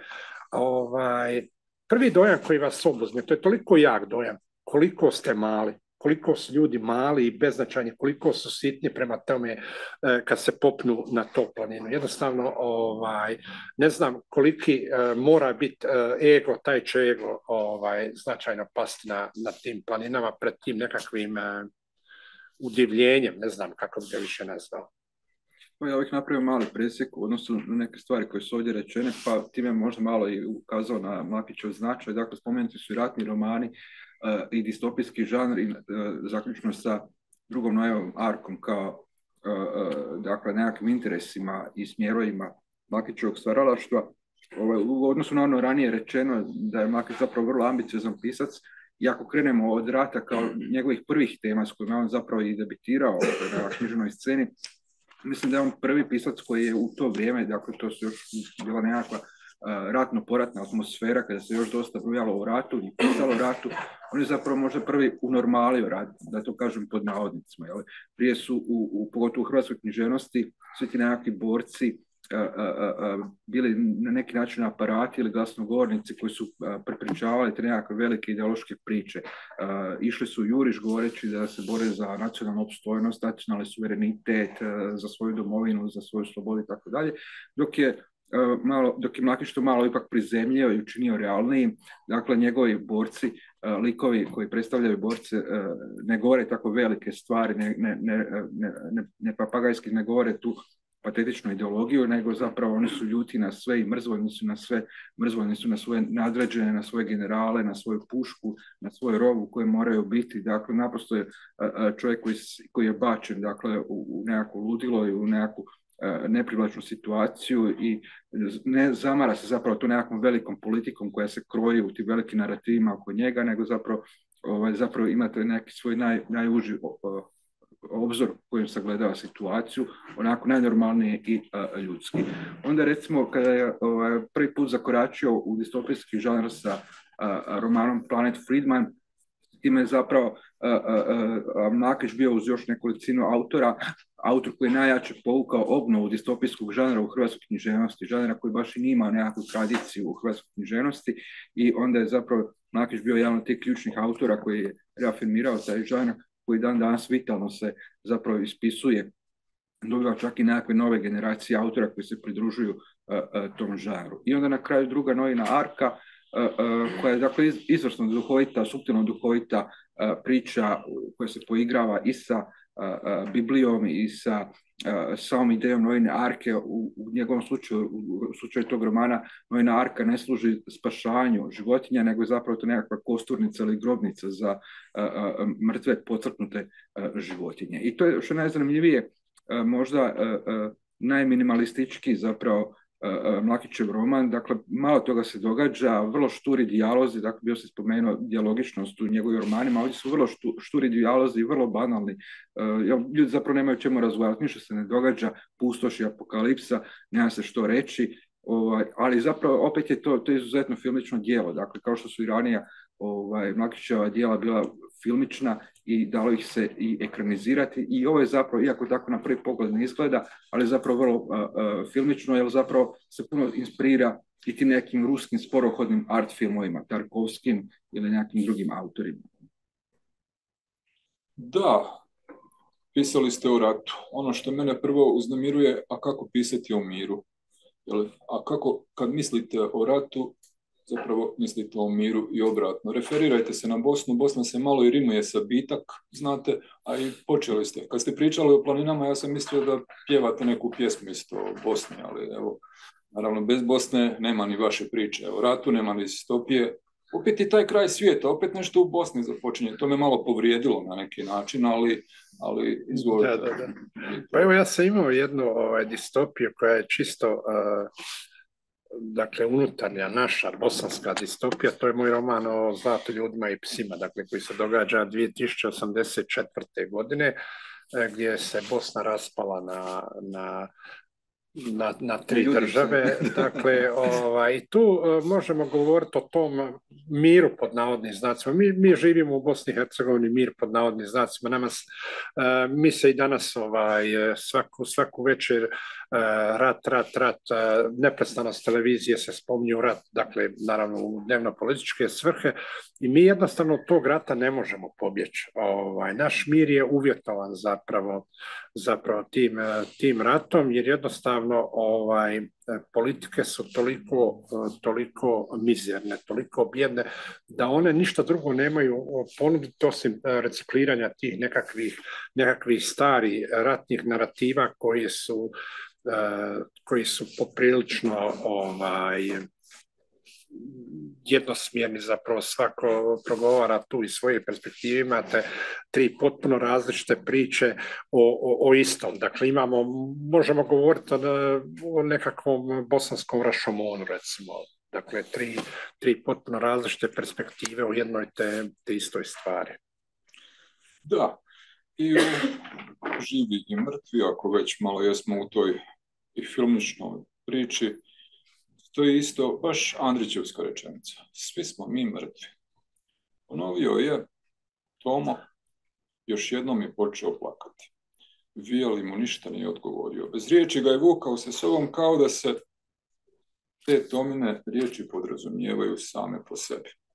ovaj, prvi dojam koji vas obuzme, to je toliko jak dojam, koliko ste mali, koliko su ljudi mali i beznačajni, koliko su sitni prema tome kad se popnu na to planinu. Jednostavno, ovaj, ne znam koliki uh, mora biti uh, ego, taj će ego ovaj, značajno pasti na, na tim planinama pred tim nekakvim uh, udivljenjem, ne znam kako bi ga više nazvao. Ja bih napravio mali presjek u odnosu na neke stvari koje su ovdje rečene, pa time možda malo i ukazao na Mlakićev značaj. Dakle, spomenuti su i ratni romani uh, i distopijski žanr i uh, zaključno sa drugom novom arkom kao uh, uh, dakle, nekakvim interesima i smjerovima Mlakićevog stvaralaštva. Ovaj, u odnosu na ono ranije rečeno da je Mlakić zapravo vrlo ambiciozan pisac, i ako krenemo od rata kao njegovih prvih tema s kojima on zapravo i debitirao na književnoj sceni, mislim da je on prvi pisac koji je u to vrijeme, dakle to su još bila nekakva uh, ratno-poratna atmosfera, kada se još dosta brujalo o ratu i pisalo o ratu, on je zapravo možda prvi unormalio rat, da to kažem pod navodnicima. Jel? Prije su, u, u, pogotovo u hrvatskoj književnosti, svi ti nekakvi borci uh, uh, uh, bili na neki način aparati ili glasnogovornici koji su uh, prepričavali te nekakve velike ideološke priče. Uh, išli su juriš govoreći da se bore za nacionalnu opstojnost, nacionalni suverenitet, uh, za svoju domovinu, za svoju slobodu i tako dalje, dok je uh, malo, dok je Mlakić to malo ipak prizemljio i učinio realnijim. Dakle, njegovi borci, uh, likovi koji predstavljaju borce, uh, ne govore tako velike stvari, ne, ne, ne, ne, ne, ne papagajski, ne govore tu patetičnu ideologiju, nego zapravo oni su ljuti na sve i mrzvoljni su na sve, mrzvoljni su na svoje nadređene, na svoje generale, na svoju pušku, na svoju rovu koje moraju biti. Dakle, naprosto je čovjek koji, koji je bačen, dakle, u, u nekako ludilo i u nekakvu neprivlačnu situaciju i ne zamara se zapravo tu nekakvom velikom politikom koja se kroji u tim velikim narativima oko njega, nego zapravo, ovaj, zapravo imate neki svoj naj, najuži obzor kojim sagledava situaciju, onako najnormalnije i a, ljudski. Onda recimo kada je ovaj, prvi put zakoračio u distopijski žanr sa a, a, romanom Planet Friedman, time je zapravo Mlakić bio uz još nekolicinu autora, autor koji je najjače povukao obnovu distopijskog žanra u hrvatskoj književnosti, žanra koji baš i nije imao nekakvu tradiciju u hrvatskoj književnosti, i onda je zapravo Mlakić bio jedan od tih ključnih autora koji je reafirmirao taj žanr, koji dan danas vitalno se zapravo ispisuje, dobiva čak i nekakve nove generacije autora koji se pridružuju uh, uh, tom žanru. I onda na kraju druga novina Arka, uh, uh, koja je dakle iz, izvrsno duhovita, suptilno duhovita uh, priča koja se poigrava i sa a, Biblijom i sa a, samom idejom Noine arke. U, u njegovom slučaju, u slučaju tog romana, Noina arka ne služi spašavanju životinja, nego je zapravo to nekakva kosturnica ili grobnica za a, a, mrtve pocrknute a, životinje. I to je, što je najzanimljivije, a, možda a, a, najminimalistički zapravo Mlakićev roman. Dakle, malo toga se događa, vrlo šturi dijalozi, dakle, bio se spomenuo dijalogičnost u njegovim romanima, ovdje su vrlo štu, šturi dijalozi i vrlo banalni. Uh, ljudi zapravo nemaju čemu razgovarati, ništa se ne događa, pustoš i apokalipsa, nema se što reći, ovaj, ali zapravo opet je to, to je izuzetno filmično djelo, dakle, kao što su i ranija ovaj, Mlakićeva djela bila filmična i dalo ih se i ekranizirati, i ovo je zapravo, iako tako na prvi pogled ne izgleda, ali zapravo vrlo uh, uh, filmično, jer zapravo se puno inspirira i tim nekim ruskim sporohodnim art filmovima, Tarkovskim ili nekim drugim autorima. Da, pisali ste o ratu. Ono što mene prvo uznemiruje, a kako pisati o miru? Jel, a kako, kad mislite o ratu, zapravo mislite o miru i obratno. Referirajte se na Bosnu, Bosna se malo i rimuje sa Bitak, znate, a i počeli ste. Kad ste pričali o planinama, ja sam mislio da pjevate neku pjesmu isto o Bosni, ali evo, naravno, bez Bosne nema ni vaše priče o ratu, nema ni distopije. Opet i taj kraj svijeta, opet nešto u Bosni započinje. To me malo povrijedilo na neki način, ali, ali izvolite. Da, da, da. Pa evo, ja sam imao jednu ovaj, distopiju koja je čisto... Uh... dakle, unutarnja naša bosanska distopija, to je moj roman o Zlatu, ljudima i psima, dakle, koji se događa dvije tisuće osamdeset četvrte. godine, gdje se Bosna raspala na, na, na, na tri države. Dakle, ovaj, tu uh, možemo govoriti o tom miru pod navodnim znacima. Mi, mi živimo u Bosni i Hercegovini, mir pod navodnim znacima. Nama, uh, mi se i danas ovaj, svaku, svaku večer rat, rat, rat, neprestano s televizije se spominju rat, dakle, naravno u dnevno-političke svrhe, i mi jednostavno od tog rata ne možemo pobjeći. Ovaj, naš mir je uvjetovan zapravo, zapravo tim, tim ratom, jer jednostavno ovaj, politike su toliko, toliko mizerne, toliko bjedne, da one ništa drugo nemaju ponuditi osim recikliranja tih nekakvih, nekakvih starih ratnih narativa koji su Uh, koji su poprilično ovaj, jednosmjerni, zapravo svako progovara tu iz svoje perspektive. Imate tri potpuno različite priče o, o, o istom. Dakle, imamo, možemo govoriti o, o nekakvom bosanskom Rašomonu, recimo. Dakle, tri, tri potpuno različite perspektive o jednoj te, te istoj stvari. Da, i živi i mrtvi, ako već malo jesmo u toj i filmičnoj priči, to je isto baš Andrićevska rečenica. Svi smo mi mrtvi. Ponovio je Tomo, još jednom je počeo plakati. Vijeli mu ništa nije odgovorio. Bez riječi ga je vukao sa sobom, kao da se te Tomine riječi podrazumijevaju same po sebi. E,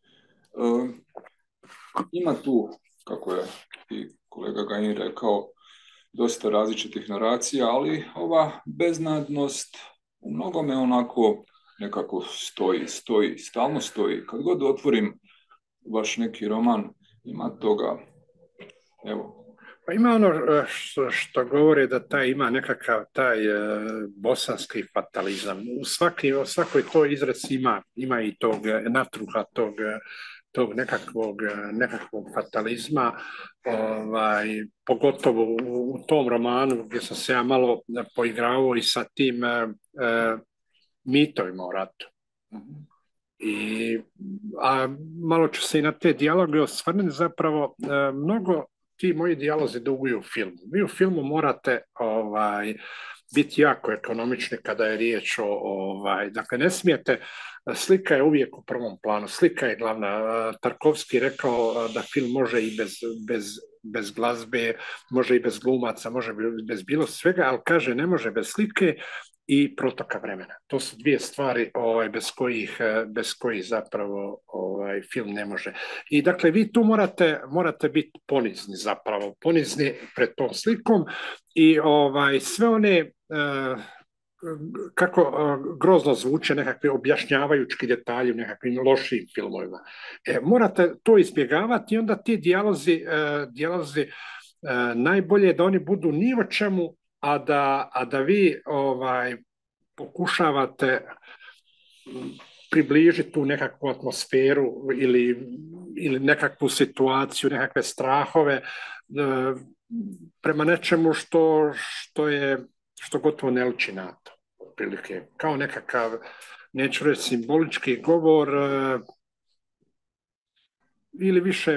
ima tu, kako je i kolega Gajin rekao, dosta različitih naracija, ali ova beznadnost u mnogome onako nekako stoji, stoji, stalno stoji. Kad god otvorim vaš neki roman, ima toga, evo. Pa ima ono što, što govori da taj ima nekakav taj e, bosanski fatalizam. U, svaki, u svakoj toj izreci ima, ima i tog natruha, tog, tog nekakvog, nekakvog fatalizma, ovaj, pogotovo u, u tom romanu gdje sam se ja malo poigravao i sa tim e, mitovima o ratu. I, a malo ću se i na te dijaloge osvrnuti, zapravo e, mnogo ti moji dijalozi duguju u filmu. Vi u filmu morate ovaj, biti jako ekonomični kada je riječ o, ovaj, dakle ne smijete, slika je uvijek u prvom planu, slika je glavna. Tarkovski rekao da film može i bez, bez, bez glazbe, može i bez glumaca, može bez bilo svega, ali kaže ne može bez slike i protoka vremena. To su dvije stvari ovaj, bez, kojih, bez kojih zapravo ovaj, film ne može. I dakle, vi tu morate, morate biti ponizni zapravo, ponizni pred tom slikom i ovaj, sve one, uh, kako uh, grozno zvuče nekakve objašnjavajući detalji u nekakvim lošim filmovima. E, morate to izbjegavati i onda ti dijalozi, uh, dijalozi najbolje je da oni budu ni o čemu, a da, a da vi ovaj, pokušavate približiti tu nekakvu atmosferu ili, ili nekakvu situaciju, nekakve strahove prema nečemu što, što je što gotovo ne liči na to, otprilike. Kao nekakav, neću reći simbolički govor ili više,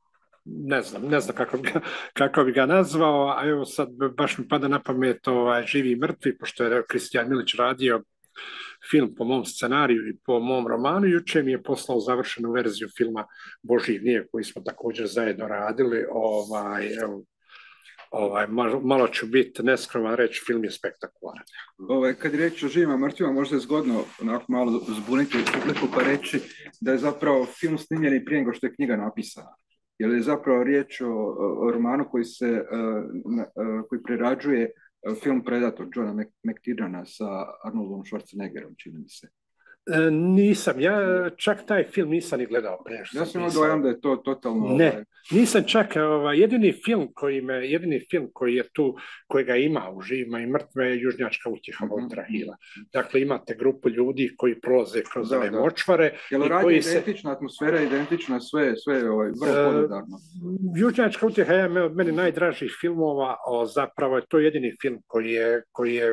ne znam, ne znam kako bi ga, kako bi ga nazvao, a evo sad baš mi pada na pamet ovaj, Živi i mrtvi, pošto je Kristijan Milić radio film po mom scenariju i po mom romanu, juče mi je poslao završenu verziju filma Božji gnjev, koji smo također zajedno radili. Ovaj, evo, ovaj, malo, malo ću biti neskroman reći, film je spektakularan. Ovaj, kad je reći o živima mrtvima, možda je zgodno onako malo zbuniti publiku pa reći da je zapravo film snimljen i prije nego što je knjiga napisana. Jer je zapravo riječ o, o romanu koji se uh, uh, koji prerađuje film Predator Johna McTiernana sa Arnoldom Schwarzeneggerom, čini mi se. E, nisam, ja čak taj film nisam ni gledao prije što ja sam imao dojam da je to totalno... Ne, ovaj... nisam čak, ovaj, jedini film koji me, jedini film koji je tu, kojega ima u Živima i mrtvima je Južnjačka utjeha mm-hmm. Waltera Hilla. Dakle, imate grupu ljudi koji prolaze kroz ove močvare. Jel radi identična se... atmosfera, identična sve, sve ovaj, vrlo podudarno? E, Južnjačka utjeha je od meni najdražih filmova, o, zapravo je to jedini film koji je, koji je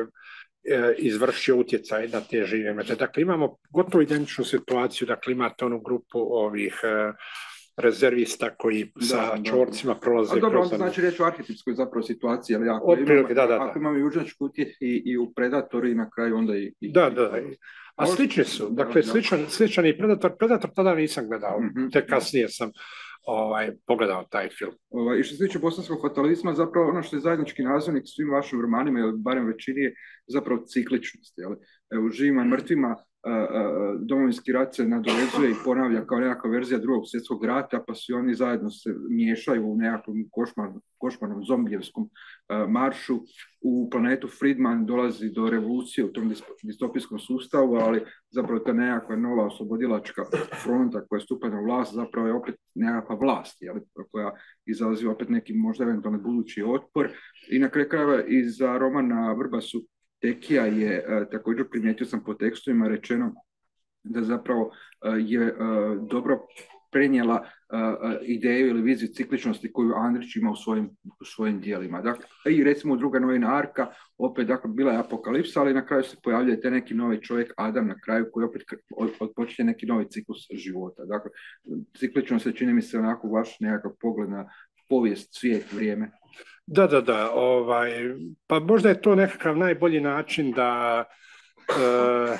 izvršio utjecaj na te žive mrtve. Dakle, imamo gotovo identičnu situaciju, dakle, imate onu grupu ovih uh, rezervista koji da, sa da, čvorcima prolaze... A dobro, onda znači reći o arhetipskoj zapravo situaciji, ali ako Otprilike, imamo, da, da, da. ako imamo Južnjačku utjehu i, i u Predatoru i na kraju onda i... i da, da, da. A slični su, dakle, sličan, sličan i Predator. Predator tada nisam gledao, mm-hmm. te kasnije sam ovaj, pogledao taj film. Ovaj, I što se tiče bosanskog fatalizma, zapravo ono što je zajednički nazivnik svim vašim romanima, ili barem većini, je zapravo cikličnost. Jel? Evo, u Živima i mrtvima a, a, Domovinski rat se nadovezuje i ponavlja kao nekakva verzija drugog svjetskog rata, pa svi oni zajedno se miješaju u nekakvom košmarnom, košmarnom zombijevskom a, maršu. U planetu Friedman dolazi do revolucije u tom distopijskom sustavu, ali zapravo ta nekakva nova oslobodilačka fronta koja stupa na vlast zapravo je opet nekakva vlast, jel? Koja izaziva opet neki možda eventualno budući otpor. I na kraju krajeva i za romana Vrbasu Tekija je uh, također primijetio sam po tekstovima rečeno da zapravo uh, je uh, dobro prenijela uh, ideju ili viziju cikličnosti koju Andrić ima u svojim, u svojim dijelima. Dakle, i recimo druga novina Arka, opet dakle, bila je apokalipsa, ali na kraju se pojavljuje te neki novi čovjek Adam na kraju koji opet odpočinje neki novi ciklus života. Dakle, cikličnost se čini mi se onako vaš nekakav pogled na povijest, svijet, vrijeme. Da, da, da. Ovaj, pa možda je to nekakav najbolji način da uh,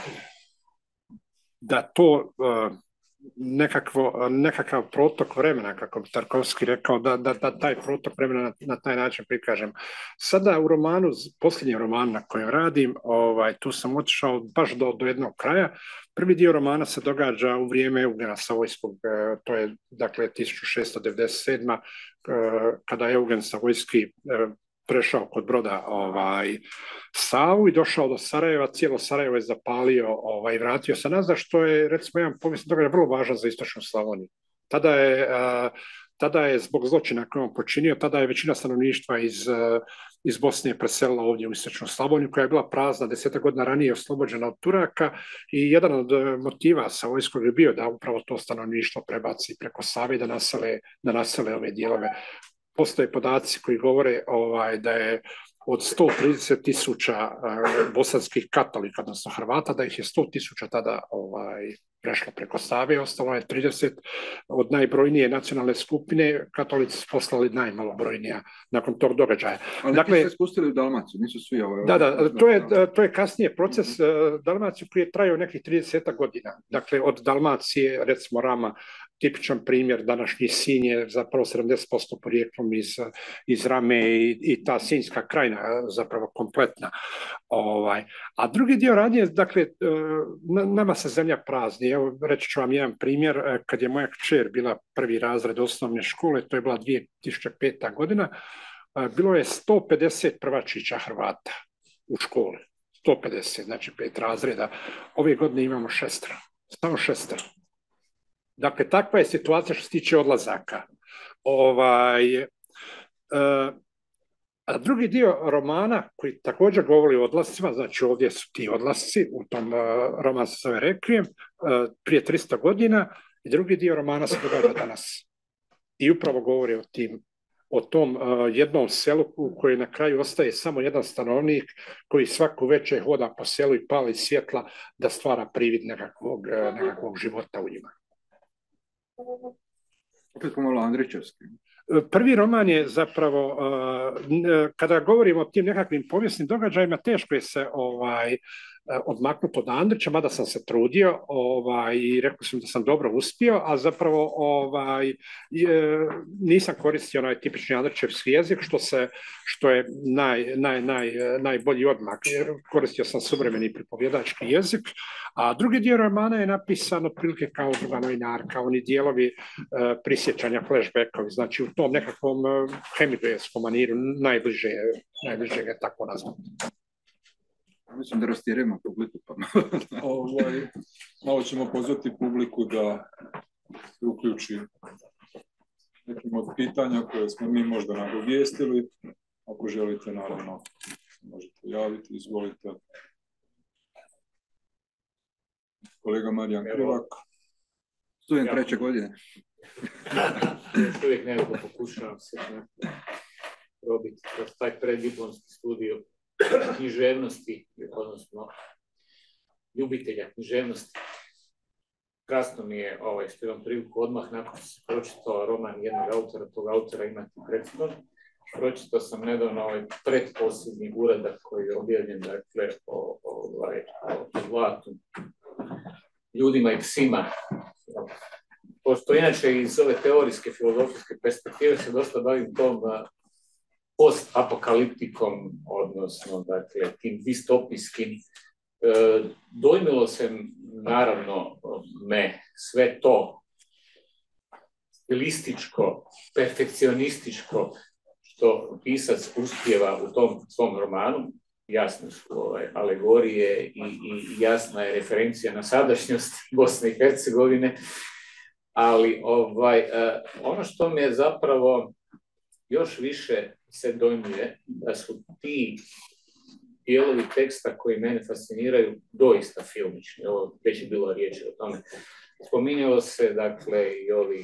da to uh, nekakvo, nekakav protok vremena, kako bi Tarkovski rekao, da, da, da taj protok vremena na, na taj način prikažem. Sada u romanu, posljednji roman na kojem radim, ovaj, tu sam otišao baš do, do jednog kraja. Prvi dio romana se događa u vrijeme Eugena Savojskog, to je dakle tisuću šesto devedeset sedma. kada je Eugen Savojski prešao kod broda ovaj, Savu i došao do Sarajeva, cijelo Sarajevo je zapalio ovaj, i vratio se nazad, što je, recimo, jedan povijesni događaj vrlo važan za istočnu Slavoniju. Tada je, a, tada je zbog zločina koje on počinio, tada je većina stanovništva iz, a, iz Bosne preselila ovdje u istočnu Slavoniju, koja je bila prazna, desetak godina ranije oslobođena od Turaka, i jedan od motiva Savojskog je bio da upravo to stanovništvo prebaci preko Save da nasele, da nasele ove dijelove. Postoje podaci koji govore ovaj, da je od sto trideset tisuća uh, bosanskih katolika, odnosno Hrvata, da ih je sto tisuća tada ovaj, prešlo preko Save, ostalo je trideset od najbrojnije nacionalne skupine, katolici su poslali najmalobrojnija nakon tog događaja. Ali dakle, ti se spustili u Dalmaciju, nisu svi ovaj... Da, da, to je, to je kasnije proces uh, Dalmaciju koji je trajao nekih trideset godina. Dakle, od Dalmacije, recimo Rama, tipičan primjer, današnji Sinj je zapravo sedamdeset posto porijeklom iz, iz Rame i, i ta Sinjska krajina zapravo kompletna. Ovaj. A drugi dio radnje, dakle, nama se zemlja prazni. Evo, reći ću vam jedan primjer, kad je moja kćer bila prvi razred osnovne škole, to je bila dvije tisuće peta godina, bilo je sto pedeset prvačića Hrvata u školi. sto pedeset, znači pet razreda. Ove godine imamo šestero, samo šestero. Dakle, takva je situacija što se tiče odlazaka. Ovaj, A drugi dio romana koji također govori o odlascima, znači ovdje su ti odlasci, u tom uh, roman se zove Requiem, uh, prije tristo godina, i drugi dio romana se događa danas. I upravo govori o tim, o tom uh, jednom selu u kojoj na kraju ostaje samo jedan stanovnik koji svaku večer hoda po selu i pali svjetla da stvara privid nekakvog, uh, nekakvog života u njima. Opet pomalo Andrićevski. Prvi roman je zapravo, kada govorimo o tim nekakvim povijesnim događajima, teško je se ovaj, odmaknuti od Andrića, mada sam se trudio ovaj, i rekao sam da sam dobro uspio, a zapravo ovaj, je, nisam koristio onaj tipični Andrićevski jezik, što, se, što je naj, naj, naj, najbolji odmak. Koristio sam suvremeni pripovjedački jezik, a drugi dio romana je napisan otprilike kao druga novinarka, oni dijelovi uh, prisjećanja, flashbackovi, znači u tom nekakvom uh, Hemingwayevskom maniru najbliže, najbliže ga tako nazvati. Mislim da rastjerujemo publiku. Pa. ovaj, malo ćemo pozvati publiku da se uključi nekim od pitanja koje smo mi možda nagovijestili. Ako želite, naravno, možete javiti, izvolite. Kolega Marijan Krivak. Student treće godine. Još uvijek nekako pokušavam se probiti kroz taj preddiplomski studij književnosti, odnosno ljubitelja književnosti. Krasno mi je ovaj, što imam priliku odmah nakon što sam pročitao roman jednog autora, tog autora imati pred sobom. Pročitao sam nedavno ovaj pretposljednji uradak koji je objavljen, dakle, o, o, ovaj, o zlatu, ljudima i psima. Pošto inače iz ove teorijske filozofijske perspektive se dosta bavim tom post-apokaliptikom, odnosno, dakle, tim distopijskim. E, dojmilo se, naravno, me sve to stilističko, perfekcionističko, što pisac uspijeva u tom svom romanu. Jasne su ovaj, alegorije i, i jasna je referencija na sadašnjost Bosne i Hercegovine, ali ovaj, eh, ono što me zapravo još više se dojmuje, da su ti dijelovi teksta koji mene fasciniraju doista filmični. Ovo već je bilo riječi o tome. Spominjalo se, dakle, i ovi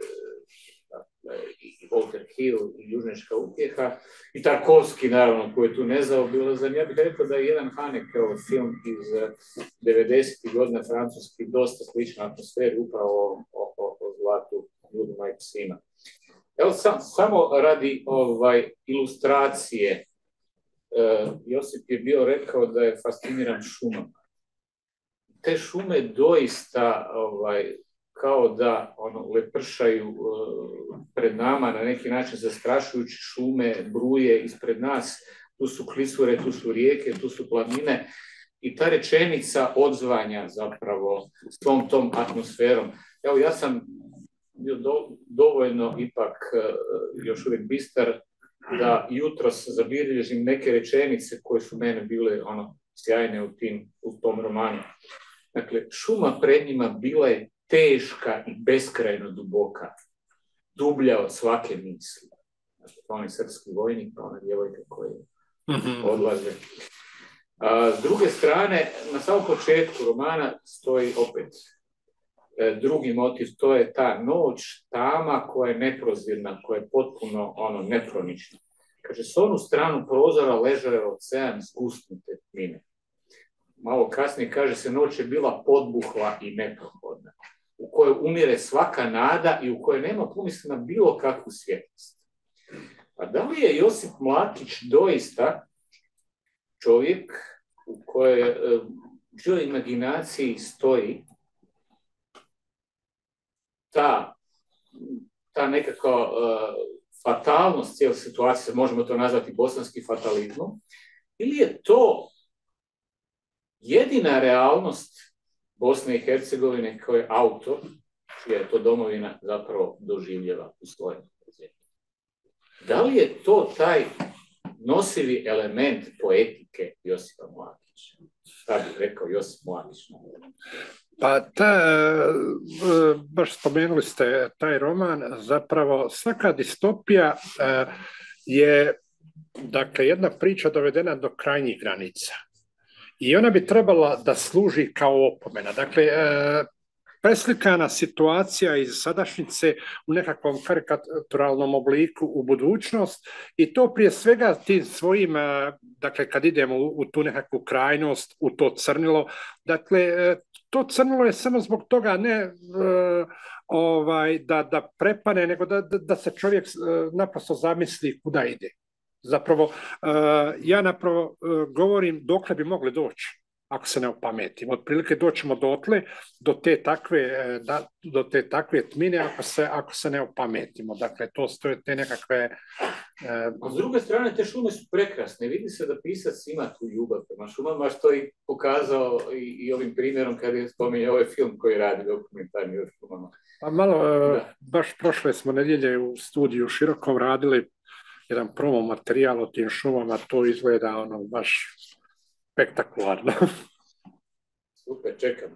dakle, i Walter Hill i Južnjačka utjeha i Tarkovski, naravno, koji je tu nezaobilazan. Ja bih rekao da je jedan Haneke film iz devedesetih godina francuski dosta slična atmosfera upravo o, o, o zlatu, ljudima i psima. Evo sam, samo radi ovaj, ilustracije, uh, Josip je bio rekao da je fasciniran šumama. Te šume doista ovaj, kao da ono, lepršaju uh, pred nama, na neki način zastrašujući šume, bruje ispred nas, tu su klisure, tu su rijeke, tu su planine i ta rečenica odzvanja zapravo s tom tom atmosferom. Evo ja sam bio do, dovoljno ipak uh, još uvijek bistar da jutros zabilježim neke rečenice koje su mene bile ono, sjajne u, tim, u tom romanu. Dakle, šuma pred njima bila je teška i beskrajno duboka, dublja od svake misli. Znači, onaj srpski vojnik, pa ona djevojka koja odlaze. A, s druge strane, na samom početku romana stoji opet e, drugi motiv, to je ta noć, tama koja je neprozirna, koja je potpuno ono, nepronična. Kaže, s onu stranu prozora ležao je ocean zgusnute tmine. Malo kasnije kaže se, noć je bila podbuhla i neprohodna, u kojoj umire svaka nada i u kojoj nema pomisli na bilo kakvu svjetlost. A da li je Josip Mladić doista čovjek u kojoj čijoj imaginaciji stoji ta, ta nekakva uh, fatalnost cijele situacije, možemo to nazvati bosanski fatalizmom, ili je to jedina realnost Bosne i Hercegovine koje autor, čija je to domovina, zapravo doživljava u svojem zemlji. Da li je to taj nosivi element poetike Josipa Mladića? Šta bi rekao Josip Mladić? Pa, ta, baš spomenuli ste taj roman, zapravo svaka distopija je, dakle, jedna priča dovedena do krajnjih granica. I ona bi trebala da služi kao opomena. Dakle, e, preslikana situacija iz sadašnjice u nekakvom karikaturalnom obliku u budućnost i to prije svega tim svojim, dakle kad idemo u tu nekakvu krajnost, u to crnilo, dakle to crnilo je samo zbog toga ne ovaj, da, da prepane, nego da, da, da se čovjek naprosto zamisli kuda ide. Zapravo, ja napravo govorim dokle bi mogli doći ako se ne opametimo. Otprilike doćemo dotle, do te takve, da, do te takve tmine ako se, ako se ne opametimo. Dakle, to stoje te nekakve... A s druge strane, te šume su prekrasne. Vidi se da pisac ima tu ljubav prema šumama, što je pokazao i, i ovim primjerom kad je spominjao ovaj film koji radi dokumentarni o šumama. Pa malo, da. Baš prošle smo nedjelje u studiju Širokom radili jedan promo materijal o tim šumama, to izgleda ono baš spektakularno. Super, čekam.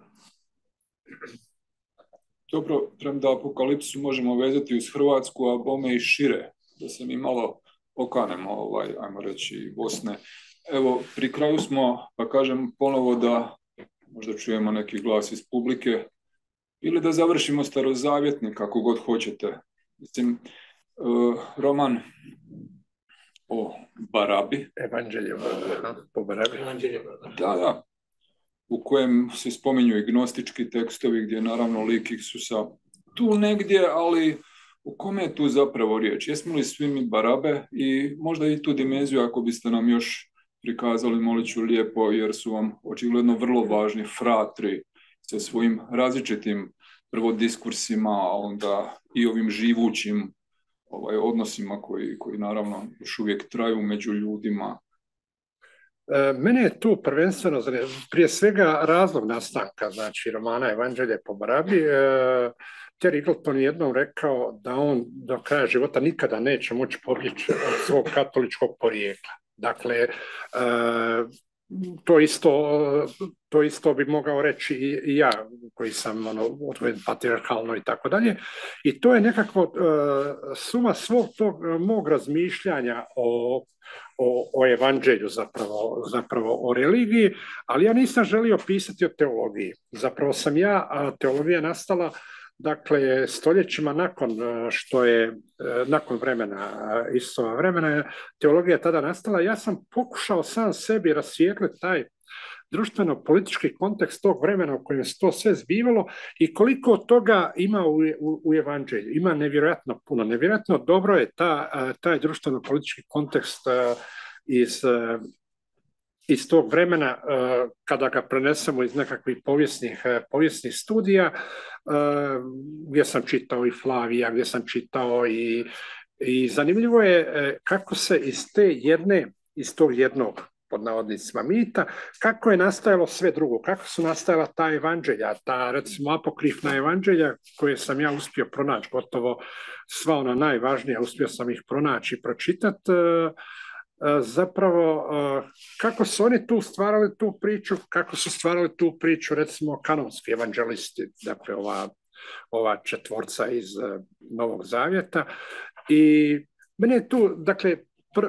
Dobro, premda apokalipsu možemo vezati uz Hrvatsku, a bome i šire, da se mi malo okanemo, ovaj, ajmo reći, Bosne. Evo, pri kraju smo, pa kažem ponovo da možda čujemo neki glas iz publike, ili da završimo starozavjetni, kako god hoćete. Mislim, uh, roman o Barabi. Evanđelje po Barabi. Da, da. U kojem se spominju i gnostički tekstovi, gdje naravno lik Isusa tu negdje, ali u kome je tu zapravo riječ? Jesmo li svi mi Barabe? I možda i tu dimenziju, ako biste nam još prikazali, molit ću lijepo, jer su vam očigledno vrlo važni fratri sa svojim različitim prvo diskursima, a onda i ovim živućim ovaj, odnosima koji, koji naravno još uvijek traju među ljudima. E, mene je tu prvenstveno, prije svega razlog nastanka, znači romana Evanđelje po Barabi. E, Terry Eagleton je jednom rekao da on do kraja života nikada neće moći pobjeći od svog katoličkog porijekla. Dakle, e, to isto, to isto bi mogao reći i, i ja, koji sam ono, odvojen patrijarhalno i tako dalje. I to je nekako uh, suma svog tog mog razmišljanja o, o, o evanđelju, zapravo, zapravo o religiji, ali ja nisam želio pisati o teologiji. Zapravo sam ja, a teologija nastala dakle, stoljećima nakon što je, nakon vremena, Isusova vremena, je teologija tada nastala. Ja sam pokušao sam sebi rasvijetliti taj društveno-politički kontekst tog vremena u kojem se to sve zbivalo i koliko toga ima u, u, u evanđelju. Ima nevjerojatno puno. Nevjerojatno dobro je ta, taj društveno-politički kontekst iz... iz tog vremena, kada ga prenesemo iz nekakvih povijesnih, povijesnih studija, gdje sam čitao i Flavija, gdje sam čitao i, i zanimljivo je kako se iz te jedne, iz tog jednog, pod navodnicima, mita, kako je nastajalo sve drugo, kako su nastajala ta evanđelja, ta recimo apokrifna evanđelja koje sam ja uspio pronaći, gotovo sva ona najvažnija, uspio sam ih pronaći i pročitati. Zapravo, kako su oni tu stvarali tu priču, kako su stvarali tu priču, recimo, kanonski evanđelisti, dakle, ova, ova četvorca iz Novog Zavjeta. I mene je tu, dakle, pr,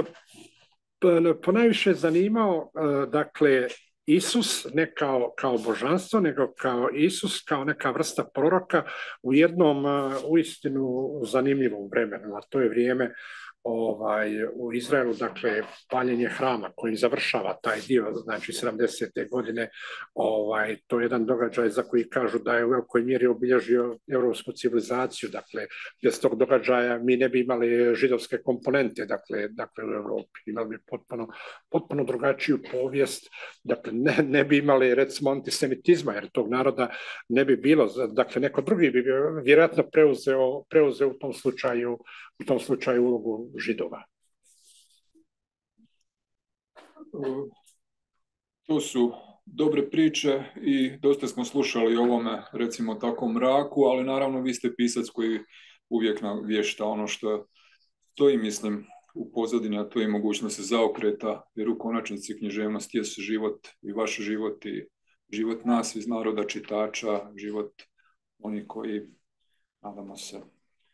pr, ponajviše zanimao, dakle, Isus ne kao, kao božanstvo, nego kao Isus, kao neka vrsta proroka u jednom uistinu zanimljivom vremenu, a to je vrijeme Ovaj, u Izraelu, dakle, paljenje hrama koji završava taj dio, znači sedamdesete godine, ovaj, to je jedan događaj za koji kažu da je u velikoj mjeri obilježio europsku civilizaciju, dakle, bez tog događaja mi ne bi imali židovske komponente, dakle, dakle u Europi, imali bi potpuno, potpuno drugačiju povijest, dakle, ne, ne bi imali, recimo, antisemitizma, jer tog naroda ne bi bilo, dakle, neko drugi bi vjerojatno preuzeo, preuzeo u tom slučaju, u tom slučaju ulogu Židova. To su dobre priče i dosta smo slušali o ovome, recimo, tako mraku, ali naravno vi ste pisac koji uvijek navješta ono što stoji, mislim, u pozadini, a to je mogućnost zaokreta, jer u konačnici književnost je život i vaš život i život nas iz naroda čitača, život oni koji, nadamo se,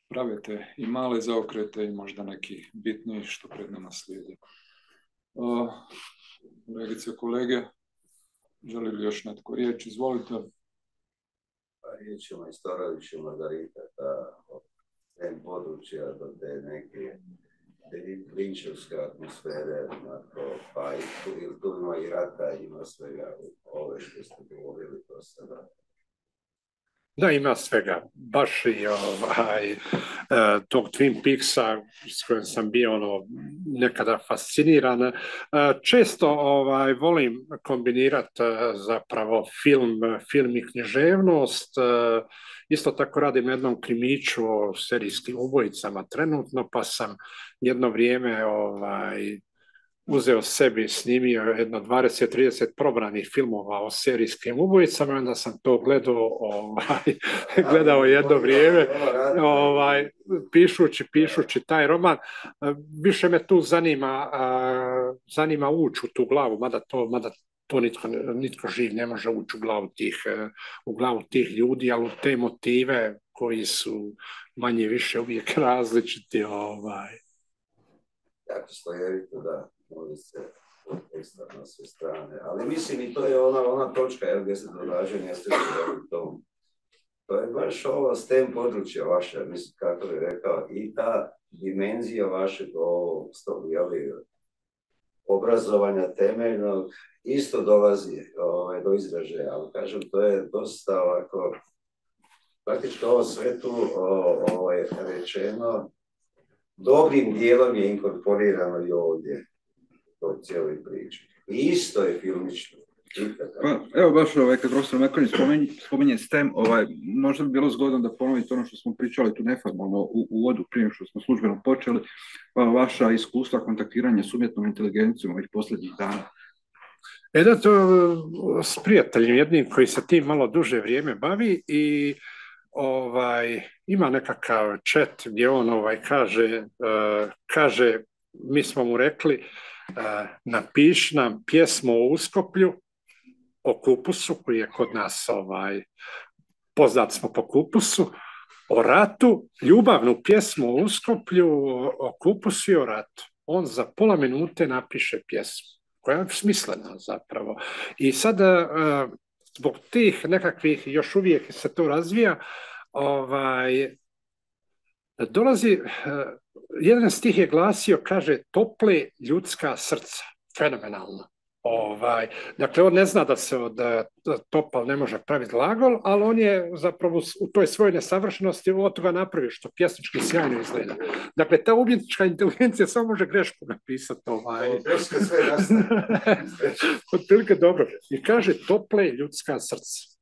pravite i male zaokrete i možda neki bitniji što pred nama slijedi. Uh, kolegice i kolege, želi li još netko riječ? Izvolite. Pa riječ ćemo Istoroviću Margarita, ta tem područja do te neke linčevske atmosfere, pa i tu, tu ima i rata, ima svega ove što ste govorili do sada. Da, ima svega. Baš i ovaj, tog Twin Peaksa s kojim sam bio ono, nekada fasciniran. Često ovaj, volim kombinirati zapravo film, film i književnost. Isto tako radim na jednom krimiću o serijskim ubojicama trenutno, pa sam jedno vrijeme ovaj, uzeo sebi, snimio jedno dvadeset trideset probranih filmova o serijskim ubojicama, onda sam to gledao, ovaj, gledao jedno vrijeme, ovaj, pišući, pišući taj roman. Više me tu zanima, zanima ući u tu glavu, mada to, mada to nitko, nitko živ ne može ući u glavu tih, u glavu tih ljudi, ali u te motive koji su manje više uvijek različiti. Ovaj. Jako slojevito, da. Može se teksta na sve strane, ali mislim i to je ona, ona točka jel, gdje se događanje s tom. To je baš ovo stem područja vaše, mislim kako bih rekao, i ta dimenzija vašeg ovog obrazovanja temeljnog isto dolazi ovaj, do izražaja, ali kažem, to je dosta ovako, praktički ovo sve tu ovaj, rečeno, dobrim dijelom je inkorporirano i ovdje. To cijeloj priči. I isto je filmično. Pa, evo baš ovaj, kad profesor Mekonjić spominje, spominje STEM, ovaj, možda bi bilo zgodno da ponovite ono što smo pričali tu neformalno u uvodu prije što smo službeno počeli, pa vaša iskustva kontaktiranja s umjetnom inteligencijom ovih posljednjih dana. E da, to s prijateljem jednim koji se tim malo duže vrijeme bavi i ovaj, ima nekakav chat gdje on ovaj, kaže, uh, kaže, mi smo mu rekli, Uh, napiši nam pjesmu o Uskoplju, o kupusu koji je kod nas ovaj, poznat smo po kupusu, o ratu, ljubavnu pjesmu o Uskoplju, o kupusu i o ratu. On za pola minute napiše pjesmu koja je smislena zapravo. I sada uh, zbog tih nekakvih, još uvijek se to razvija, ovaj, dolazi, jedan stih je glasio, kaže, tople ljudska srca, fenomenalno. Ovaj, dakle, on ne zna da se od topal ne može praviti glagol, ali on je zapravo u toj svojoj nesavršenosti od toga napravio, što pjesnički sjajno izgleda. Dakle, ta umjetnička inteligencija samo može grešku napisati. Ovaj. Otprilike dobro. I kaže, tople ljudska srca.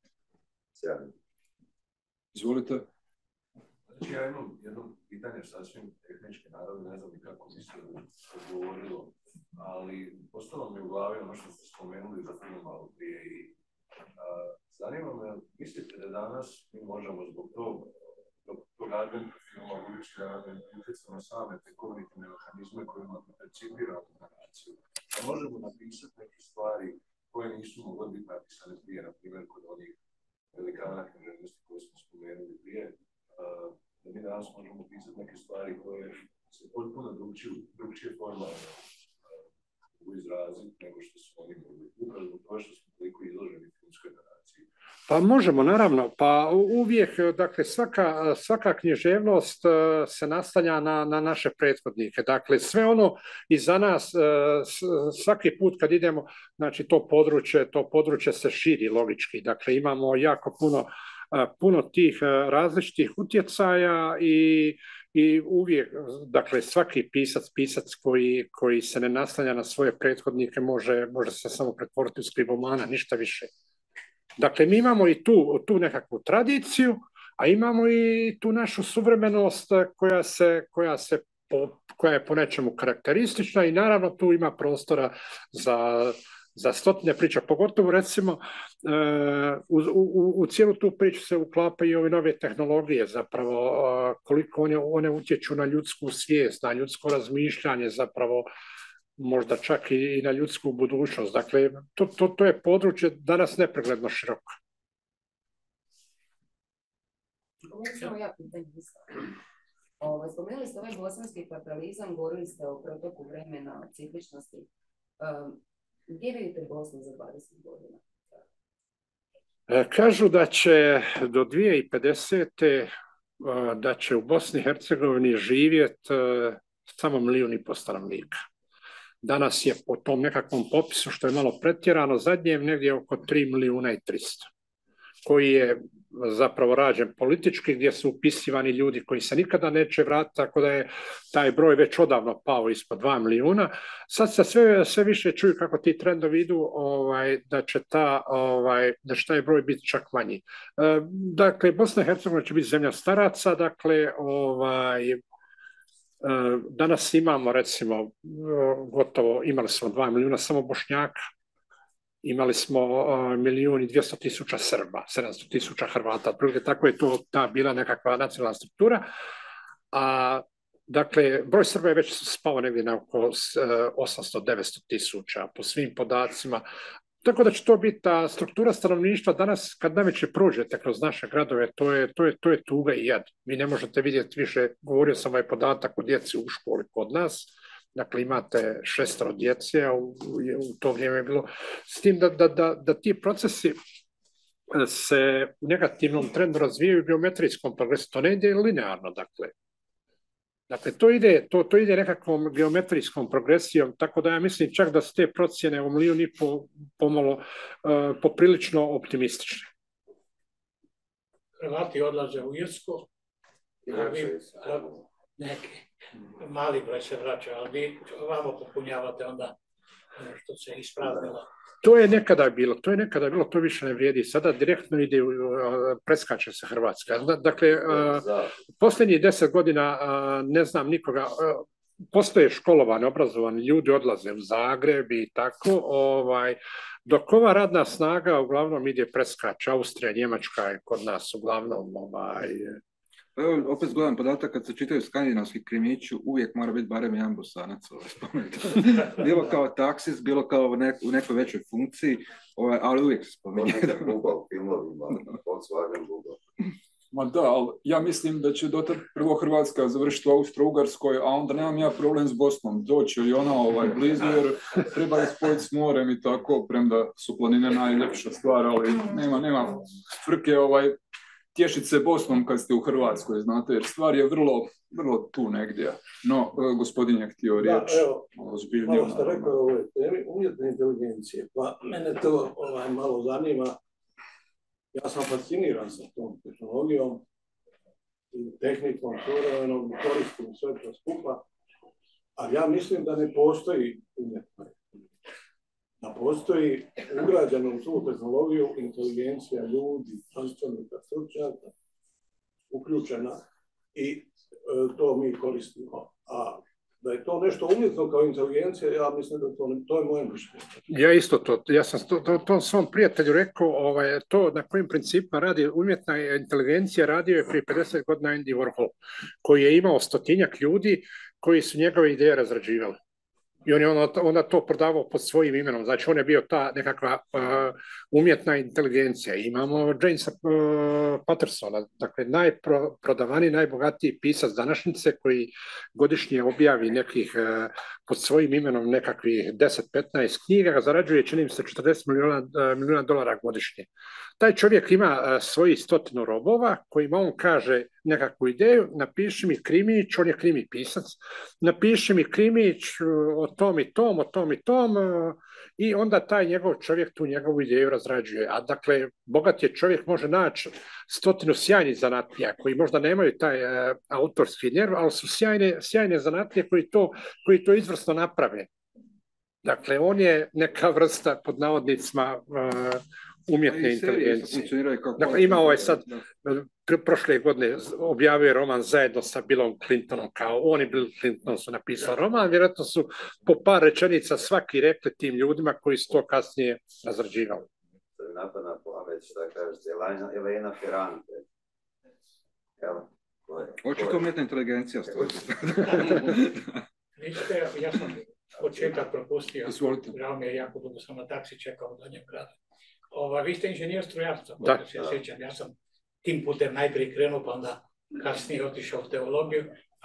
Izvolite. Znači, ja imam jedno pitanje sasvim tehničke naravno, ne znam ni kako bi se odgovorilo, ali postalo mi u glavi ono što ste spomenuli za film malo prije i a, zanima me, mislite da danas mi možemo zbog tog, tog adventa filma budući da utjecamo same te kognitivne mehanizme kojima percipiramo naraciju, da možemo napisati neke stvari koje nisu mogle biti napisane prije, na primjer kod onih velikana književnosti koje smo spomenuli prije, a, da mi danas možemo pisati neke stvari koje se potpuno drugčije formalno uh, izraziti nego što su oni mogli. Upravo zbog toga što smo toliko izloženi filmskoj naraciji. Pa možemo, naravno. Pa uvijek, dakle, svaka, svaka književnost se naslanja na, na naše prethodnike. Dakle, sve ono iza nas, svaki put kad idemo, znači to područje, to područje se širi logički. Dakle, imamo jako puno puno tih različitih utjecaja i, i uvijek, dakle, svaki pisac, pisac koji, koji se ne naslanja na svoje prethodnike može, može se samo pretvoriti u skribomana, ništa više. Dakle, mi imamo i tu, tu nekakvu tradiciju, a imamo i tu našu suvremenost koja se, koja se po, koja je po nečemu karakteristična i naravno tu ima prostora za za stotine priča, pogotovo recimo u, u, u cijelu tu priču se uklapaju i ove nove tehnologije, zapravo koliko one, one utječu na ljudsku svijest, na ljudsko razmišljanje, zapravo možda čak i, i na ljudsku budućnost. Dakle, to, to, to je područje danas nepregledno široko. Ovo, spomenuli ste ovaj bosanski fatalizam, govorili ste o protoku vremena, o cikličnosti. Um, gdje vidite Bosnu za dvadeset godina? Kažu da će do dvije tisuće pedesete da će u Bosni i Hercegovini živjeti samo milijun i po stanovnika. Danas je po tom nekakvom popisu, što je malo pretjerano, zadnjem negdje oko tri milijuna i tristo, koji je zapravo rađen politički, gdje su upisivani ljudi koji se nikada neće vratiti, tako da je taj broj već odavno pao ispod dva milijuna. Sad se sve, sve više čuju kako ti trendovi idu, ovaj, da će ta, ovaj, da će taj broj biti čak manji. E, dakle, Bosna i Hercegovina će biti zemlja staraca, dakle, ovaj, e, danas imamo, recimo, gotovo, imali smo dva milijuna samo Bošnjaka, imali smo uh, milijun i dvjesto tisuća Srba, sedamsto tisuća Hrvata, tako je to ta bila nekakva nacionalna struktura. A, dakle, broj Srba je već spao negdje na oko uh, osamsto do devetsto tisuća po svim podacima. Tako da će to biti ta struktura stanovništva. Danas, kad najveće prođete kroz naše gradove, to je, to je, to je tuga i jad. Vi ne možete vidjeti više, govorio sam ovaj podatak o djeci u školi kod nas. Dakle, imate šestero djece, a u, u to vrijeme je bilo. S tim da, da, da, da ti procesi se u negativnom trendu razvijaju u geometrijskom progresu. To ne ide linearno, dakle. Dakle, to ide, to, to ide nekakvom geometrijskom progresijom, tako da ja mislim čak da su te procjene u milijun i po, pomalo uh, poprilično optimistične. Hrvati odlaze u Irsku, a vi, a, neki mali broj se vraća, ali vi vamo popunjavate onda što se ispraznilo. To je nekada bilo, to je nekada bilo, to više ne vrijedi. Sada direktno ide, preskače se Hrvatska. Dakle, posljednjih deset godina ne znam nikoga, postoje školovani, obrazovani ljudi, odlaze u Zagreb i tako, ovaj, dok ova radna snaga uglavnom ide preskače. Austrija, Njemačka je kod nas uglavnom ovaj, Evo, opet zgodan podatak, kad se čitaju skandinavski krimići, uvijek mora biti barem jedan Bosanac, ovaj, spomenuti. Bilo kao taksis, bilo kao u, nek, u nekoj većoj funkciji, ovaj, ali uvijek se spominje. Ma da, ali ja mislim da će dotad prvo Hrvatska završiti u Austro-Ugarskoj, a onda nemam ja problem s Bosnom. Doći i ona ovaj, blizu, jer treba je spojiti s morem i tako, premda su planine najljepša stvar, ali nema, nema frke ovaj, tješiti se Bosnom kad ste u Hrvatskoj, znate, jer stvar je vrlo, vrlo tu negdje. No, gospodin je htio riječ. Da, evo, malo ste rekli o ovoj temi umjetne inteligencije, pa mene to ovaj, malo zanima. Ja sam fasciniran sa tom tehnologijom i tehnikom, suvremenom, koristim sve to skupa, ali ja mislim da ne postoji umjetna. Da postoji ugrađena u tu tehnologiju inteligencija ljudi, znanstvenika, stručnjaka, uključena i e, to mi koristimo. A da je to nešto umjetno kao inteligencija, ja mislim da to, to je moje mišljenje. Ja isto to, ja sam to, to, to svom prijatelju rekao, ovaj, to na kojim principima radi umjetna inteligencija, radio je prije pedeset godina Andy Warhol, koji je imao stotinjak ljudi koji su njegove ideje razrađivali. I on je onda, onda to prodavao pod svojim imenom. Znači, on je bio ta nekakva uh, umjetna inteligencija. Imamo Jamesa uh, Pattersona, dakle, najprodavaniji, najbogatiji pisac današnjice koji godišnje objavi nekih, uh, pod svojim imenom nekakvih deset do petnaest knjiga, zarađuje, čini mi se, četrdeset milijuna, uh, milijuna dolara godišnje. Taj čovjek ima uh, svoji stotinu robova kojima on kaže nekakvu ideju, napiši mi krimić, on je krimi pisac, napiši mi krimić o tom i tom, o tom i tom, i onda taj njegov čovjek tu njegovu ideju razrađuje. A dakle, bogat je čovjek može naći stotinu sjajnih zanatlija koji možda nemaju taj uh, autorski nerv, ali su sjajne, sjajne zanatlije koji to, koji to izvrsno naprave. Dakle, on je neka vrsta, pod navodnicima, uh, umjetne inteligencije. Dakle, ima ovaj sad, prošle godine objavio roman zajedno sa Billom Clintonom, kao on i Bill Clinton su napisali roman, vjerojatno su po par rečenica svaki rekli tim ljudima koji su to kasnije razrađivali. Napadna plaveć, da kažete, Elena Ferrante. Očito umjetna inteligencija stoji. Vidite, ja sam početak propustio. Izvolite. Žao mi je, jako dugo sam na taksi čekao u Donjem gradu. Ova, vi ste inženjer strojarstva, da, se sjećam. Ja sam tim putem najprije krenuo, pa onda kasnije otišao u teologiju,